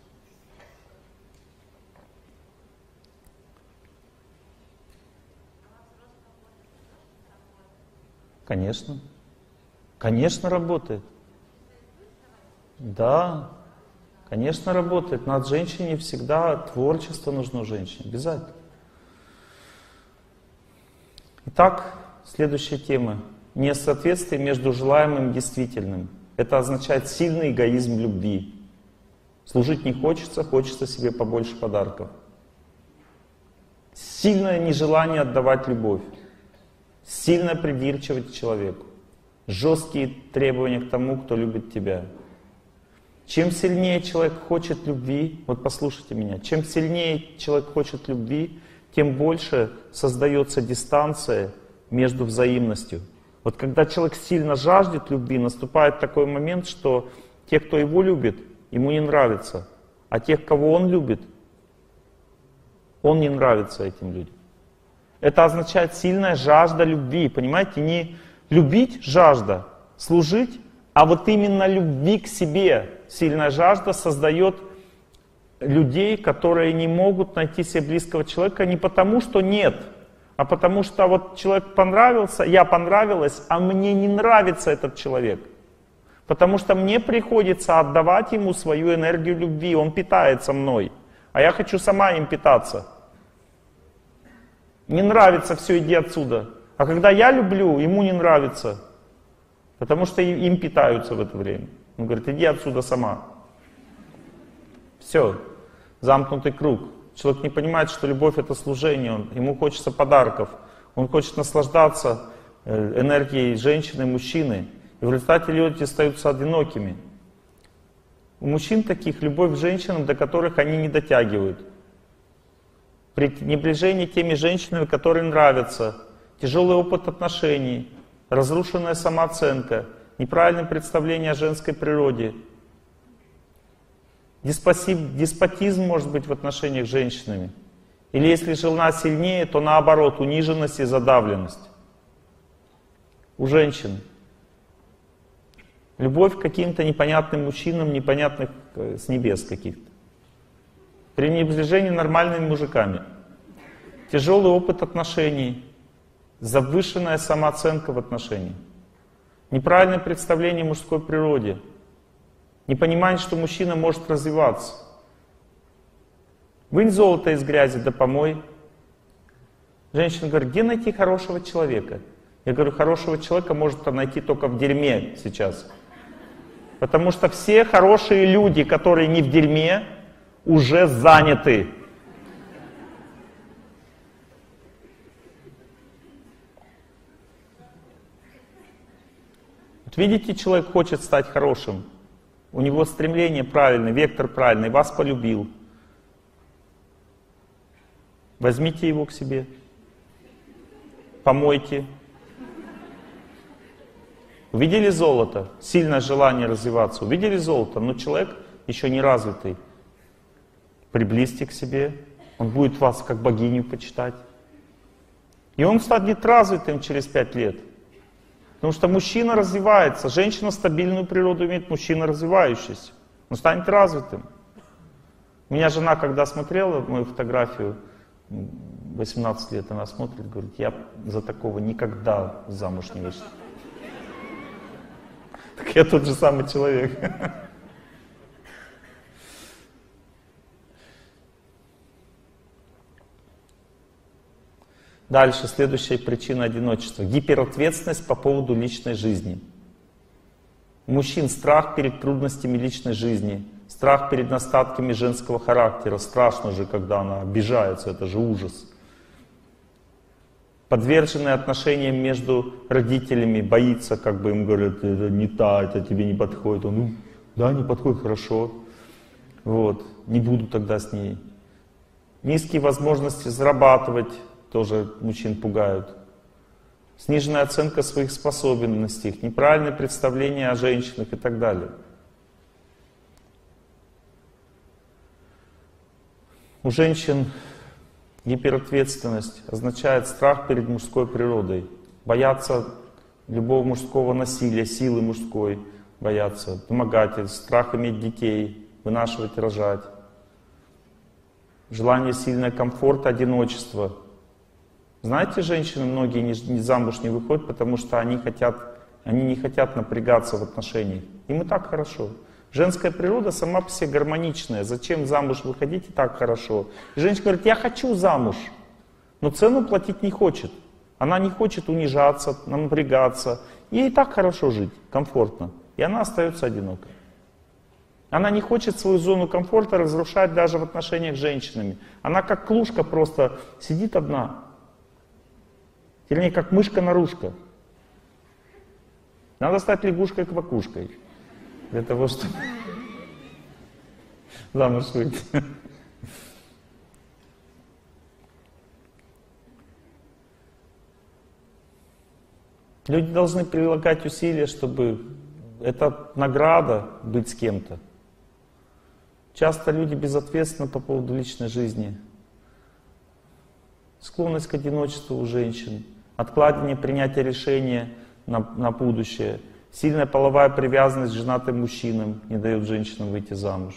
Конечно. Конечно, работает. Да, конечно, работает. Над женщиной всегда творчество нужно женщине. Обязательно. Итак, следующая тема. Несоответствие между желаемым и действительным. Это означает сильный эгоизм любви. Служить не хочется, хочется себе побольше подарков. Сильное нежелание отдавать любовь. Сильная придирчивость к человеку. Жесткие требования к тому, кто любит тебя. Чем сильнее человек хочет любви, вот послушайте меня, чем сильнее человек хочет любви, тем больше создается дистанция между взаимностью. Вот когда человек сильно жаждет любви, наступает такой момент, что те, кто его любит, ему не нравится, а тех, кого он любит, он не нравится этим людям. Это означает сильная жажда любви, понимаете, не любить жажда, служить, а вот именно любви к себе. сильная жажда создает людей, которые не могут найти себе близкого человека не потому, что нет, а потому что вот человек понравился, я понравилась, а мне не нравится этот человек. Потому что мне приходится отдавать ему свою энергию любви, он питается мной, а я хочу сама им питаться. Не нравится, все, иди отсюда. А когда я люблю, ему не нравится, потому что им питаются в это время. Он говорит, иди отсюда сама. Все, замкнутый круг. Человек не понимает, что любовь — это служение, он, ему хочется подарков, он хочет наслаждаться энергией женщины, мужчины, и в результате люди остаются одинокими. У мужчин таких любовь к женщинам, до которых они не дотягивают. Пренебрежение теми женщинами, которые нравятся, тяжелый опыт отношений, разрушенная самооценка, неправильное представление о женской природе. Деспотизм может быть в отношениях с женщинами. Или если жена сильнее, то наоборот, униженность и задавленность. У женщин. Любовь к каким-то непонятным мужчинам, непонятных с небес каких-то. Пренебрежение нормальными мужиками. Тяжелый опыт отношений. Завышенная самооценка в отношениях. Неправильное представление о мужской природе. Непонимание, что мужчина может развиваться. Вынь золото из грязи, да помой. Женщина говорит, где найти хорошего человека? Я говорю, хорошего человека можно найти только в дерьме сейчас. Потому что все хорошие люди, которые не в дерьме, уже заняты. Вот видите, человек хочет стать хорошим. У него стремление правильное, вектор правильный, вас полюбил. Возьмите его к себе, помойте. Увидели золото, сильное желание развиваться, увидели золото, но человек еще не развитый. Приблизьте к себе, он будет вас как богиню почитать. И он станет развитым через пять лет. Потому что мужчина развивается, женщина стабильную природу имеет, мужчина развивающийся. Он станет развитым. У меня жена, когда смотрела мою фотографию, восемнадцать лет, она смотрит, говорит, я за такого никогда замуж не вышла. Так я тот же самый человек. Дальше, следующая причина одиночества. Гиперответственность по поводу личной жизни. У мужчин страх перед трудностями личной жизни, страх перед остатками женского характера. Страшно же, когда она обижается, это же ужас. Подверженные отношениям между родителями, боится, как бы им говорят, это не та, это тебе не подходит. Он, ну, да, не подходит, хорошо. Вот, не буду тогда с ней. Низкие возможности зарабатывать тоже мужчин пугают. Сниженная оценка своих способностей, неправильное представление о женщинах и так далее. У женщин гиперответственность означает страх перед мужской природой. Боятся любого мужского насилия, силы мужской, боятся домогательств, страх иметь детей, вынашивать и рожать. Желание сильного комфорта, одиночества. Знаете, женщины многие не, не замуж не выходят, потому что они, хотят, они не хотят напрягаться в отношениях. Им и так хорошо. Женская природа сама по себе гармоничная. Зачем замуж выходить, и так хорошо. И женщина говорит, я хочу замуж, но цену платить не хочет. Она не хочет унижаться, напрягаться. Ей и так хорошо жить, комфортно. И она остается одинокой. Она не хочет свою зону комфорта разрушать даже в отношениях с женщинами. Она как клушка просто сидит одна. Вернее, как мышка-нарушка. Надо стать лягушкой-квакушкой. Для того, чтобы замуж выйти. Люди должны прилагать усилия, чтобы... Это награда быть с кем-то. Часто люди безответственны по поводу личной жизни. Склонность к одиночеству у женщин. Откладывание принятия решения на, на будущее. Сильная половая привязанность к женатым мужчинам не дает женщинам выйти замуж.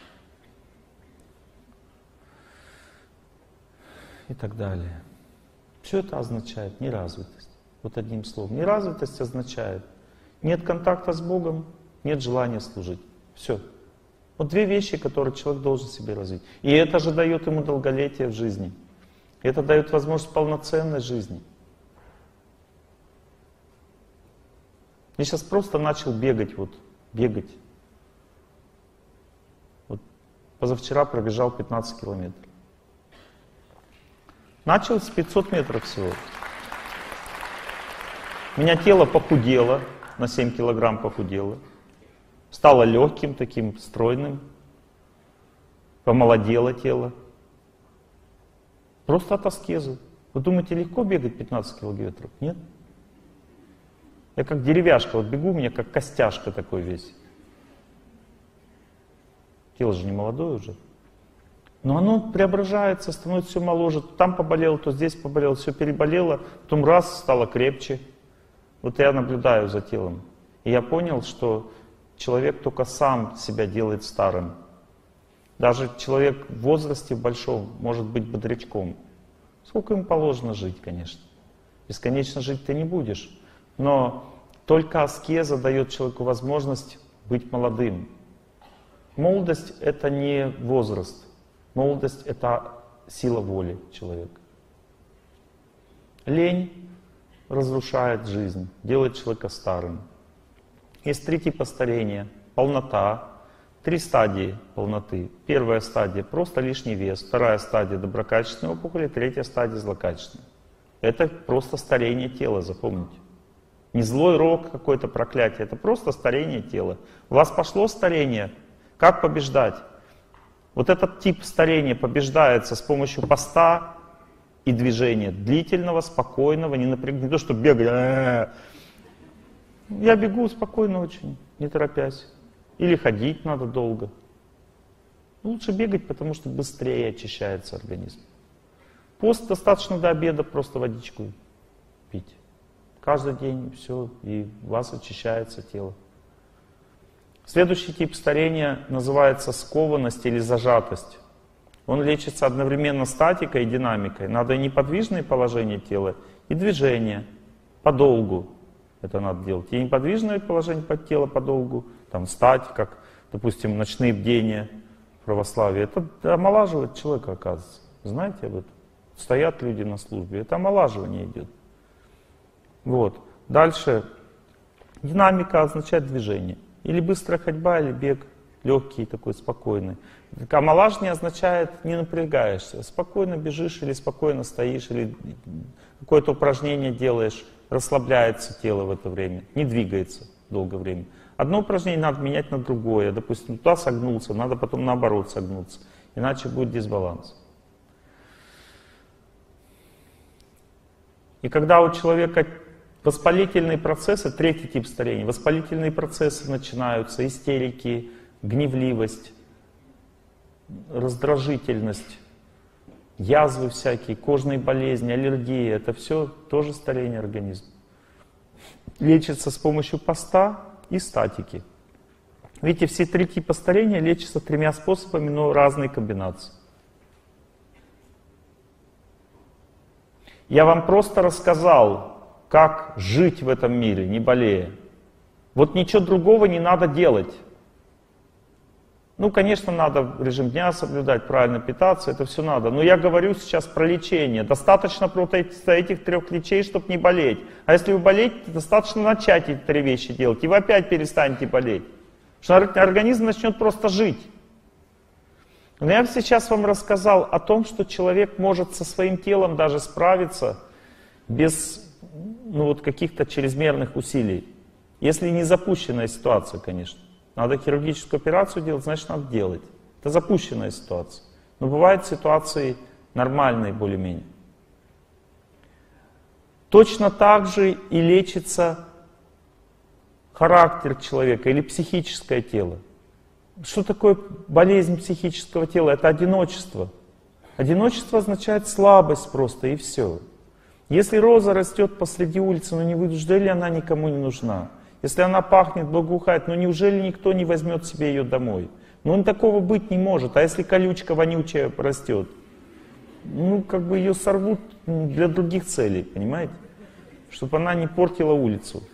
И так далее. Все это означает неразвитость. Вот одним словом. Неразвитость означает нет контакта с Богом, нет желания служить. Все. Вот две вещи, которые человек должен себе развить. И это же дает ему долголетие в жизни. Это дает возможность полноценной жизни. Я сейчас просто начал бегать, вот, бегать. Вот позавчера пробежал пятнадцать километров. Начал с пятисот метров всего. У меня тело похудело, на семь килограмм похудело. Стало легким, таким стройным. Помолодело тело. Просто от аскезы. Вы думаете, легко бегать пятнадцать километров? Нет. Я как деревяшка, вот бегу, у меня как костяшка такой весь. Тело же не молодое уже. Но оно преображается, становится все моложе. Там поболело, то здесь поболело, все переболело. Потом раз, стало крепче. Вот я наблюдаю за телом. И я понял, что человек только сам себя делает старым. Даже человек в возрасте большом может быть бодрячком. Сколько ему положено жить, конечно. Бесконечно жить ты не будешь. Но только аскеза дает человеку возможность быть молодым. Молодость — это не возраст. Молодость — это сила воли человека. Лень разрушает жизнь, делает человека старым. Есть три типа старения. Полнота. Три стадии полноты. Первая стадия — просто лишний вес. Вторая стадия — доброкачественные опухоли. Третья стадия — злокачественные. Это просто старение тела, запомните. Не злой рок, какое-то проклятие. Это просто старение тела. У вас пошло старение. Как побеждать? Вот этот тип старения побеждается с помощью поста и движения. Длительного, спокойного, не напряг... не то, что бегать. Я бегу спокойно очень, не торопясь. Или ходить надо долго. Лучше бегать, потому что быстрее очищается организм. Пост достаточно до обеда просто водичку пить. Каждый день все, и у вас очищается тело. Следующий тип старения называется скованность или зажатость. Он лечится одновременно статикой и динамикой. Надо и неподвижное положение тела, и движение подолгу. Это надо делать. И неподвижное положение под тело подолгу, там встать, как, допустим, ночные бдения в православии. Это омолаживает человека, оказывается. Знаете об этом? Стоят люди на службе, это омолаживание идет. Вот. Дальше. Динамика означает движение. Или быстрая ходьба, или бег легкий, такой спокойный. Омолаживание означает не напрягаешься. Спокойно бежишь, или спокойно стоишь, или какое-то упражнение делаешь. Расслабляется тело в это время, не двигается долгое время. Одно упражнение надо менять на другое. Допустим, туда согнулся, надо потом наоборот согнуться. Иначе будет дисбаланс. И когда у человека воспалительные процессы, третий тип старения, воспалительные процессы начинаются, истерики, гневливость, раздражительность, язвы всякие, кожные болезни, аллергии, это все тоже старение организма. Лечится с помощью поста и статики. Видите, все три типа старения лечатся тремя способами, но разные комбинации. Я вам просто рассказал, как жить в этом мире, не болея. Вот ничего другого не надо делать. Ну, конечно, надо режим дня соблюдать, правильно питаться, это все надо. Но я говорю сейчас про лечение. Достаточно просто этих трех лечей, чтобы не болеть. А если вы болеете, достаточно начать эти три вещи делать, и вы опять перестанете болеть. Потому что организм начнет просто жить. Но я сейчас вам рассказал о том, что человек может со своим телом даже справиться без ну, вот каких-то чрезмерных усилий. Если не запущенная ситуация, конечно. Надо хирургическую операцию делать, значит надо делать. Это запущенная ситуация. Но бывают ситуации нормальные более-менее. Точно так же и лечится характер человека или психическое тело. Что такое болезнь психического тела? Это одиночество. Одиночество означает слабость просто, и все. Если роза растет посреди улицы, но не неужели она никому не нужна? Если она пахнет, благоухает, ну неужели никто не возьмет себе ее домой? Ну такого быть не может. А если колючка вонючая растет? Ну как бы ее сорвут для других целей, понимаете? Чтобы она не портила улицу.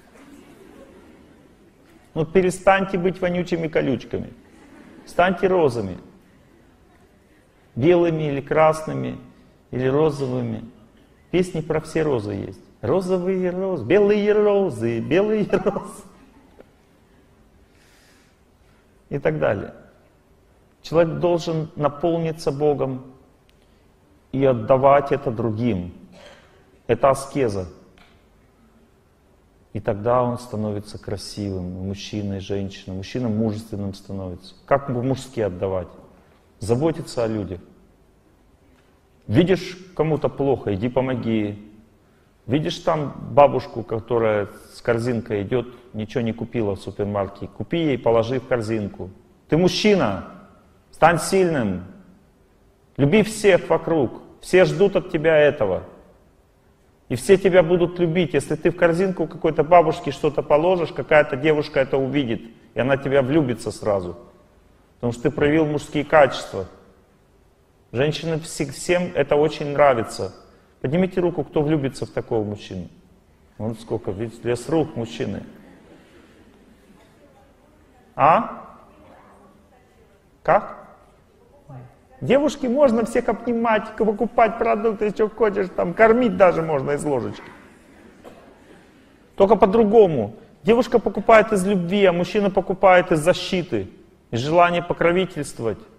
Ну перестаньте быть вонючими колючками. Станьте розами. Белыми или красными, или розовыми. Песни про все розы есть. Розовые розы, белые розы, белые розы. И так далее. Человек должен наполниться Богом и отдавать это другим. Это аскеза. И тогда он становится красивым, мужчина и женщина. Мужчина мужественным становится. Как мужски отдавать? Заботиться о людях. Видишь, кому-то плохо, иди помоги. Видишь там бабушку, которая с корзинкой идет, ничего не купила в супермаркете, купи ей, положи в корзинку. Ты мужчина, стань сильным, люби всех вокруг, все ждут от тебя этого. И все тебя будут любить. Если ты в корзинку какой-то бабушки что-то положишь, какая-то девушка это увидит, и она тебя влюбится сразу. Потому что ты проявил мужские качества. Женщинам всем это очень нравится. Поднимите руку, кто влюбится в такого мужчину. Вон сколько, видите, лес рук мужчины. А? Как? Девушки можно всех обнимать, покупать продукты, что хочешь, там, кормить даже можно из ложечки. Только по-другому. Девушка покупает из любви, а мужчина покупает из защиты, из желания покровительствовать.